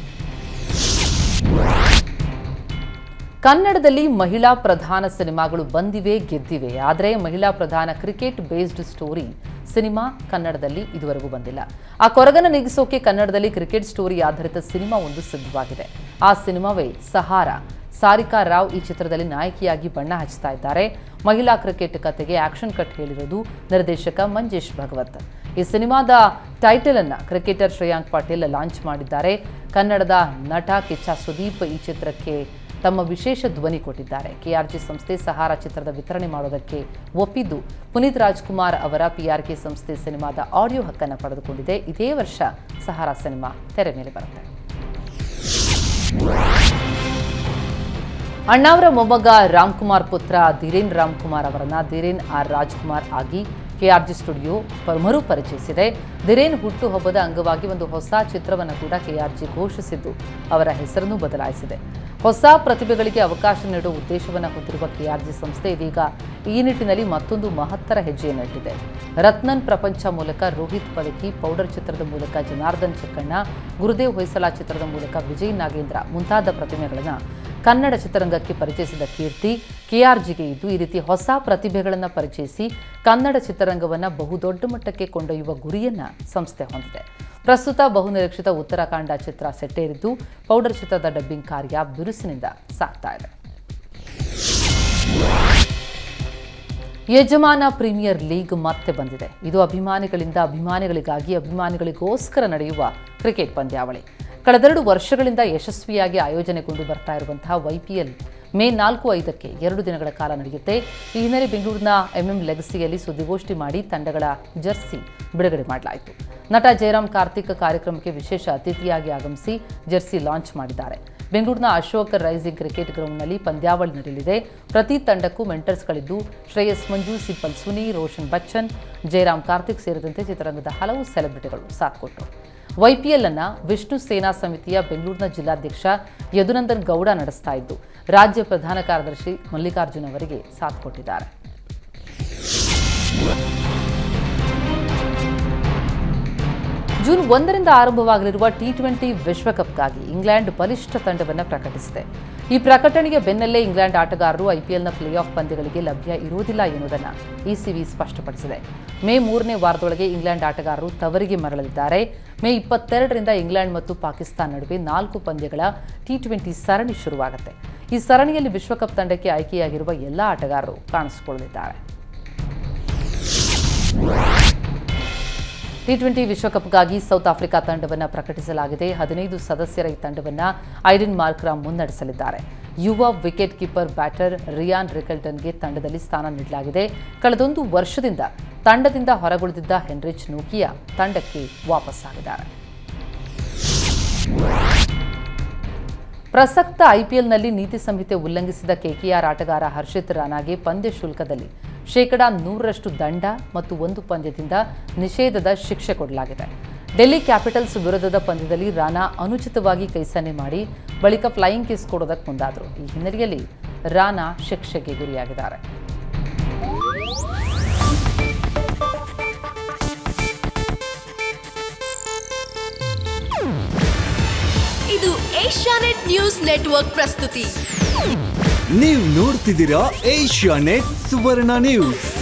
ಕನ್ನಡದಲ್ಲಿ ಮಹಿಳಾ ಪ್ರಧಾನ ಸಿನಿಮಾಗಳು ಬಂದಿವೆ, ಗೆದ್ದಿವೆ. ಆದರೆ ಮಹಿಳಾ ಪ್ರಧಾನ ಕ್ರಿಕೆಟ್ ಬೇಸ್ಡ್ ಸ್ಟೋರಿ ಸಿನಿಮಾ ಕನ್ನಡದಲ್ಲಿ ಇದುವರೆಗೂ ಬಂದಿಲ್ಲ. ಆ ಕೊರಗನ ನೀಗಿಸೋಕೆ ಕನ್ನಡದಲ್ಲಿ ಕ್ರಿಕೆಟ್ ಸ್ಟೋರಿ ಆಧಾರಿತ ಸಿನಿಮಾ ಒಂದು ಸಿದ್ಧವಾಗಿದೆ. ಆ ಸಿನಿಮಾವೇ ಸಹಾರ. ಸಾರಿಕಾ ರಾವ್ ಈ ಚಿತ್ರದಲ್ಲಿ ನಾಯಕಿಯಾಗಿ ಬಣ್ಣ ಹಚ್ಚುತ್ತಾ ಇದ್ದಾರೆ. ಮಹಿಳಾ ಕ್ರಿಕೆಟ್ ಕಥೆಗೆ ಆಕ್ಷನ್ ಕಟ್ ಹೇಳಿರೋದು ನಿರ್ದೇಶಕ ಮಂಜೇಶ್ ಭಗವತ್. ಈ ಸಿನಿಮಾದ ಟೈಟಲ್ ಅನ್ನ ಕ್ರಿಕೆಟರ್ ಶ್ರೇಯಾಂಕ್ ಪಾಟೀಲ್ ಲಾಂಚ್ ಮಾಡಿದ್ದಾರೆ. ಕನ್ನಡದ ನಟ ಕಿಚ್ಚ ಸುದೀಪ್ ಈ ಚಿತ್ರಕ್ಕೆ ತಮ್ಮ ವಿಶೇಷ ಧ್ವನಿ ಕೊಟ್ಟಿದ್ದಾರೆ. ಕೆಆರ್ಜಿ ಸಂಸ್ಥೆ ಸಹಾರ ಚಿತ್ರದ ವಿತರಣೆ ಮಾಡೋದಕ್ಕೆ ಒಪ್ಪಿದ್ದು, ಪುನೀತ್ ರಾಜ್ಕುಮಾರ್ ಅವರ ಪಿಆರ್ಕೆ ಸಂಸ್ಥೆ ಸಿನಿಮಾದ ಆಡಿಯೋ ಹಕ್ಕನ್ನು ಪಡೆದುಕೊಂಡಿದೆ. ಇದೇ ವರ್ಷ ಸಹಾರ ಸಿನಿಮಾ ತೆರೆ ಮೇಲೆ ಬರುತ್ತೆ. ಅಣ್ಣಾವರ ಮೊಮ್ಮಗ ರಾಮ್ಕುಮಾರ್ ಪುತ್ರ ಧೀರೇನ್ ರಾಮ್ಕುಮಾರ್ ಅವರನ್ನ ಧೀರೇನ್ ಆರ್ ರಾಜ್ಕುಮಾರ್ ಆಗಿ ಕೆಆರ್ಜಿ ಸ್ಟುಡಿಯೋ ಮರು ಪರಿಚಯಿಸಿದೆ. ಧೀರೇನ್ ಹುಟ್ಟುಹಬ್ಬದ ಅಂಗವಾಗಿ ಒಂದು ಹೊಸ ಚಿತ್ರವನ್ನು ಕೂಡ ಕೆಆರ್ಜಿ ಘೋಷಿಸಿದ್ದು ಅವರ ಹೆಸರನ್ನು ಬದಲಾಯಿಸಿದೆ. ಹೊಸ ಪ್ರತಿಭೆಗಳಿಗೆ ಅವಕಾಶ ನೀಡುವ ಉದ್ದೇಶವನ್ನು ಹೊಂದಿರುವ ಕೆಆರ್ಜಿ ಸಂಸ್ಥೆ ಇದೀಗ ಈ ನಿಟ್ಟಿನಲ್ಲಿ ಮತ್ತೊಂದು ಮಹತ್ತರ ಹೆಜ್ಜೆಯನ್ನು ಇಟ್ಟಿದೆ. ರತ್ನನ್ ಪ್ರಪಂಚ ಮೂಲಕ ರೋಹಿತ್ ಪದಕಿ, ಪೌಡರ್ ಚಿತ್ರದ ಮೂಲಕ ಜನಾರ್ದನ್ ಚಿಕ್ಕಣ್ಣ, ಗುರುದೇವ್ ಹೊಯ್ಸಳ ಚಿತ್ರದ ಮೂಲಕ ವಿಜಯ್ ನಾಗೇಂದ್ರ ಮುಂತಾದ ಪ್ರತಿಮೆಗಳನ್ನು ಕನ್ನಡ ಚಿತ್ರರಂಗಕ್ಕೆ ಪರಿಚಯಿಸಿದ ಕೀರ್ತಿ ಕೆಆರ್ಜಿಗೆ ಇದ್ದು, ಈ ರೀತಿ ಹೊಸ ಪ್ರತಿಭೆಗಳನ್ನು ಪರಿಚಯಿಸಿ ಕನ್ನಡ ಚಿತ್ರರಂಗವನ್ನು ಬಹುದೊಡ್ಡ ಮಟ್ಟಕ್ಕೆ ಕೊಂಡೊಯ್ಯುವ ಗುರಿಯನ್ನ ಸಂಸ್ಥೆ ಹೊಂದಿದೆ. ಪ್ರಸ್ತುತ ಬಹುನಿರೀಕ್ಷಿತ ಉತ್ತರಾಖಂಡ ಚಿತ್ರ ಸೆಟ್ಟೇರಿದ್ದು ಪೌಡರ್ ಚಿತ್ರದ ಡಬ್ಬಿಂಗ್ ಕಾರ್ಯ ಬಿರುಸಿನಿಂದ ಸಾಗ್ತಾ ಇದೆ. ಯಜಮಾನ ಪ್ರೀಮಿಯರ್ ಲೀಗ್ ಮತ್ತೆ ಬಂದಿದೆ. ಇದು ಅಭಿಮಾನಿಗಳಿಂದ ಅಭಿಮಾನಿಗಳಿಗಾಗಿ ಅಭಿಮಾನಿಗಳಿಗೋಸ್ಕರ ನಡೆಯುವ ಕ್ರಿಕೆಟ್ ಪಂದ್ಯಾವಳಿ. ಕಳೆದೆರಡು ವರ್ಷಗಳಿಂದ ಯಶಸ್ವಿಯಾಗಿ ಆಯೋಜನೆಗೊಂಡು ಬರ್ತಾ ಇರುವಂತಹ ವೈಪಿಎಲ್ ಮೇ ನಾಲ್ಕು ಐದಕ್ಕೆ ಎರಡು ದಿನಗಳ ಕಾಲ ನಡೆಯುತ್ತೆ. ಈ ಹಿನ್ನೆಲೆ ಬೆಂಗಳೂರಿನ ಎಂಎಂ ಲೆಗಸಿಯಲ್ಲಿ ಸುದ್ದಿಗೋಷ್ಠಿ ಮಾಡಿ ತಂಡಗಳ ಜರ್ಸಿ ಬಿಡುಗಡೆ ಮಾಡಲಾಯಿತು. ನಟ ಜಯರಾಮ್ ಕಾರ್ತಿಕ್ ಕಾರ್ಯಕ್ರಮಕ್ಕೆ ವಿಶೇಷ ಅತಿಥಿಯಾಗಿ ಆಗಮಿಸಿ ಜರ್ಸಿ ಲಾಂಚ್ ಮಾಡಿದ್ದಾರೆ. ಬೆಂಗಳೂರಿನ ಅಶೋಕ್ ರೈಸಿಂಗ್ ಕ್ರಿಕೆಟ್ ಗ್ರೌಂಡ್ನಲ್ಲಿ ಪಂದ್ಯಾವಳಿ ನಡೆಯಲಿದೆ. ಪ್ರತಿ ತಂಡಕ್ಕೂ ಮೆಂಟರ್ಸ್ಗಳಿದ್ದು ಶ್ರೇಯಸ್ ಮಂಜು, ಸಿಂಪಲ್ ಸುನಿ, ರೋಷನ್ ಬಚ್ಚನ್, ಜಯರಾಮ್ ಕಾರ್ತಿಕ್ ಸೇರಿದಂತೆ ಚಿತ್ರರಂಗದ ಹಲವು ಸೆಲೆಬ್ರಿಟಿಗಳು ಸಾಥ್ ಕೊಟ್ಟರು. ವೈಪಿಎಲ್ ಅನ್ನ ವಿಷ್ಣು ಸೇನಾ ಸಮಿತಿಯ ಬೆಂಗಳೂರಿನ ಜಿಲ್ಲಾಧ್ಯಕ್ಷ ಯದುನಂದನ್ ಗೌಡ ನಡೆಸ್ತಾ ಇದ್ದು, ರಾಜ್ಯ ಪ್ರಧಾನ ಕಾರ್ಯದರ್ಶಿ ಮಲ್ಲಿಕಾರ್ಜುನ್ ಅವರಿಗೆ ಸಾಥ್ ಕೊಟ್ಟಿದ್ದಾರೆ. ಜೂನ್ ಒಂದರಿಂದ ಆರಂಭವಾಗಲಿರುವ ಟಿ ಟ್ವೆಂಟಿ ವಿಶ್ವಕಪ್ಗಾಗಿ ಇಂಗ್ಲೆಂಡ್ ಬಲಿಷ್ಠ ತಂಡವನ್ನು ಪ್ರಕಟಿಸಿದೆ. ಈ ಪ್ರಕಟಣೆಗೆ ಬೆನ್ನಲ್ಲೇ ಇಂಗ್ಲೆಂಡ್ ಆಟಗಾರರು ಐಪಿಎಲ್ನ ಪ್ಲೇ ಆಫ್ ಪಂದ್ಯಗಳಿಗೆ ಲಭ್ಯ ಇರುವುದಿಲ್ಲ ಎನ್ನುವುದನ್ನು ಇಸಿಬಿ ಸ್ಪಷ್ಟಪಡಿಸಿದೆ. ಮೇ ಮೂರನೇ ವಾರದೊಳಗೆ ಇಂಗ್ಲೆಂಡ್ ಆಟಗಾರರು ತವರಿಗೆ ಮರಳಲಿದ್ದಾರೆ. ಮೇ ಇಪ್ಪತ್ತೆರಡರಿಂದ ಇಂಗ್ಲೆಂಡ್ ಮತ್ತು ಪಾಕಿಸ್ತಾನ ನಡುವೆ ನಾಲ್ಕು ಪಂದ್ಯಗಳ ಟಿ ಟ್ವೆಂಟಿ ಸರಣಿ ಶುರುವಾಗುತ್ತೆ. ಈ ಸರಣಿಯಲ್ಲಿ ವಿಶ್ವಕಪ್ ತಂಡಕ್ಕೆ ಆಯ್ಕೆಯಾಗಿರುವ ಎಲ್ಲ ಆಟಗಾರರು ಕಾಣಿಸಿಕೊಳ್ಳಲಿದ್ದಾರೆ. ಟಿ ಟ್ವೆಂಟಿ ವಿಶ್ವಕಪ್ಗಾಗಿ ಸೌತ್ ಆಫ್ರಿಕಾ ತಂಡವನ್ನು ಪ್ರಕಟಿಸಲಾಗಿದೆ. ಹದಿನೈದು ಸದಸ್ಯರ ಈ ತಂಡವನ್ನು ಐಡನ್ ಮಾರ್ಕ್ರಾಮ್ ಮುನ್ನಡೆಸಲಿದ್ದಾರೆ. ಯುವ ವಿಕೆಟ್ ಕೀಪರ್ ಬ್ಯಾಟರ್ ರಿಯಾನ್ ರಿಕಲ್ಟನ್ಗೆ ತಂಡದಲ್ಲಿ ಸ್ಥಾನ ನೀಡಲಾಗಿದೆ. ಕಳೆದೊಂದು ವರ್ಷದಿಂದ ತಂಡದಿಂದ ಹೊರಗುಳಿದಿದ್ದ ಹೆನ್ರಿಚ್ ನೋಕಿಯಾ ತಂಡಕ್ಕೆ ವಾಪಸ್ಸಾಗಿದ್ದಾರೆ. ಪ್ರಸಕ್ತ ಐಪಿಎಲ್ನಲ್ಲಿ ನೀತಿ ಸಂಹಿತೆ ಉಲ್ಲಂಘಿಸಿದ ಕೆಕೆಆರ್ ಆಟಗಾರ ಹರ್ಷಿತ್ ರಾನಾಗೆ ಪಂದ್ಯ ಶುಲ್ಕದಲ್ಲಿ ಶೇಕಡಾ ನೂರರಷ್ಟು ದಂಡ ಮತ್ತು ಒಂದು ಪಂದ್ಯದಿಂದ ನಿಷೇಧದ ಶಿಕ್ಷೆ ಕೊಡಲಾಗಿದೆ. ಡೆಲ್ಲಿ ಕ್ಯಾಪಿಟಲ್ಸ್ ವಿರುದ್ಧದ ಪಂದ್ಯದಲ್ಲಿ ರಾನಾ ಅನುಚಿತವಾಗಿ ಕೈಸನ್ನೆ ಮಾಡಿ ಬಳಿಕ ಫ್ಲೈಯಿಂಗ್ ಕಿಸ್ ಕೊಡೋದಕ್ಕೆ ಮುಂದಾದರು. ಈ ಹಿನ್ನೆಲೆಯಲ್ಲಿ ರಾನಾ ಶಿಕ್ಷೆಗೆ ಗುರಿಯಾಗಿದ್ದಾರೆ. ಇದು ಏಷ್ಯಾನೆಟ್ ನ್ಯೂಸ್ ನೆಟ್ವರ್ಕ್ ಪ್ರಸ್ತುತಿ. ನೀವು ನೋಡ್ತಿದ್ದೀರಾ ಏಷ್ಯಾನೆಟ್ ಸುವರ್ಣ ನ್ಯೂಸ್.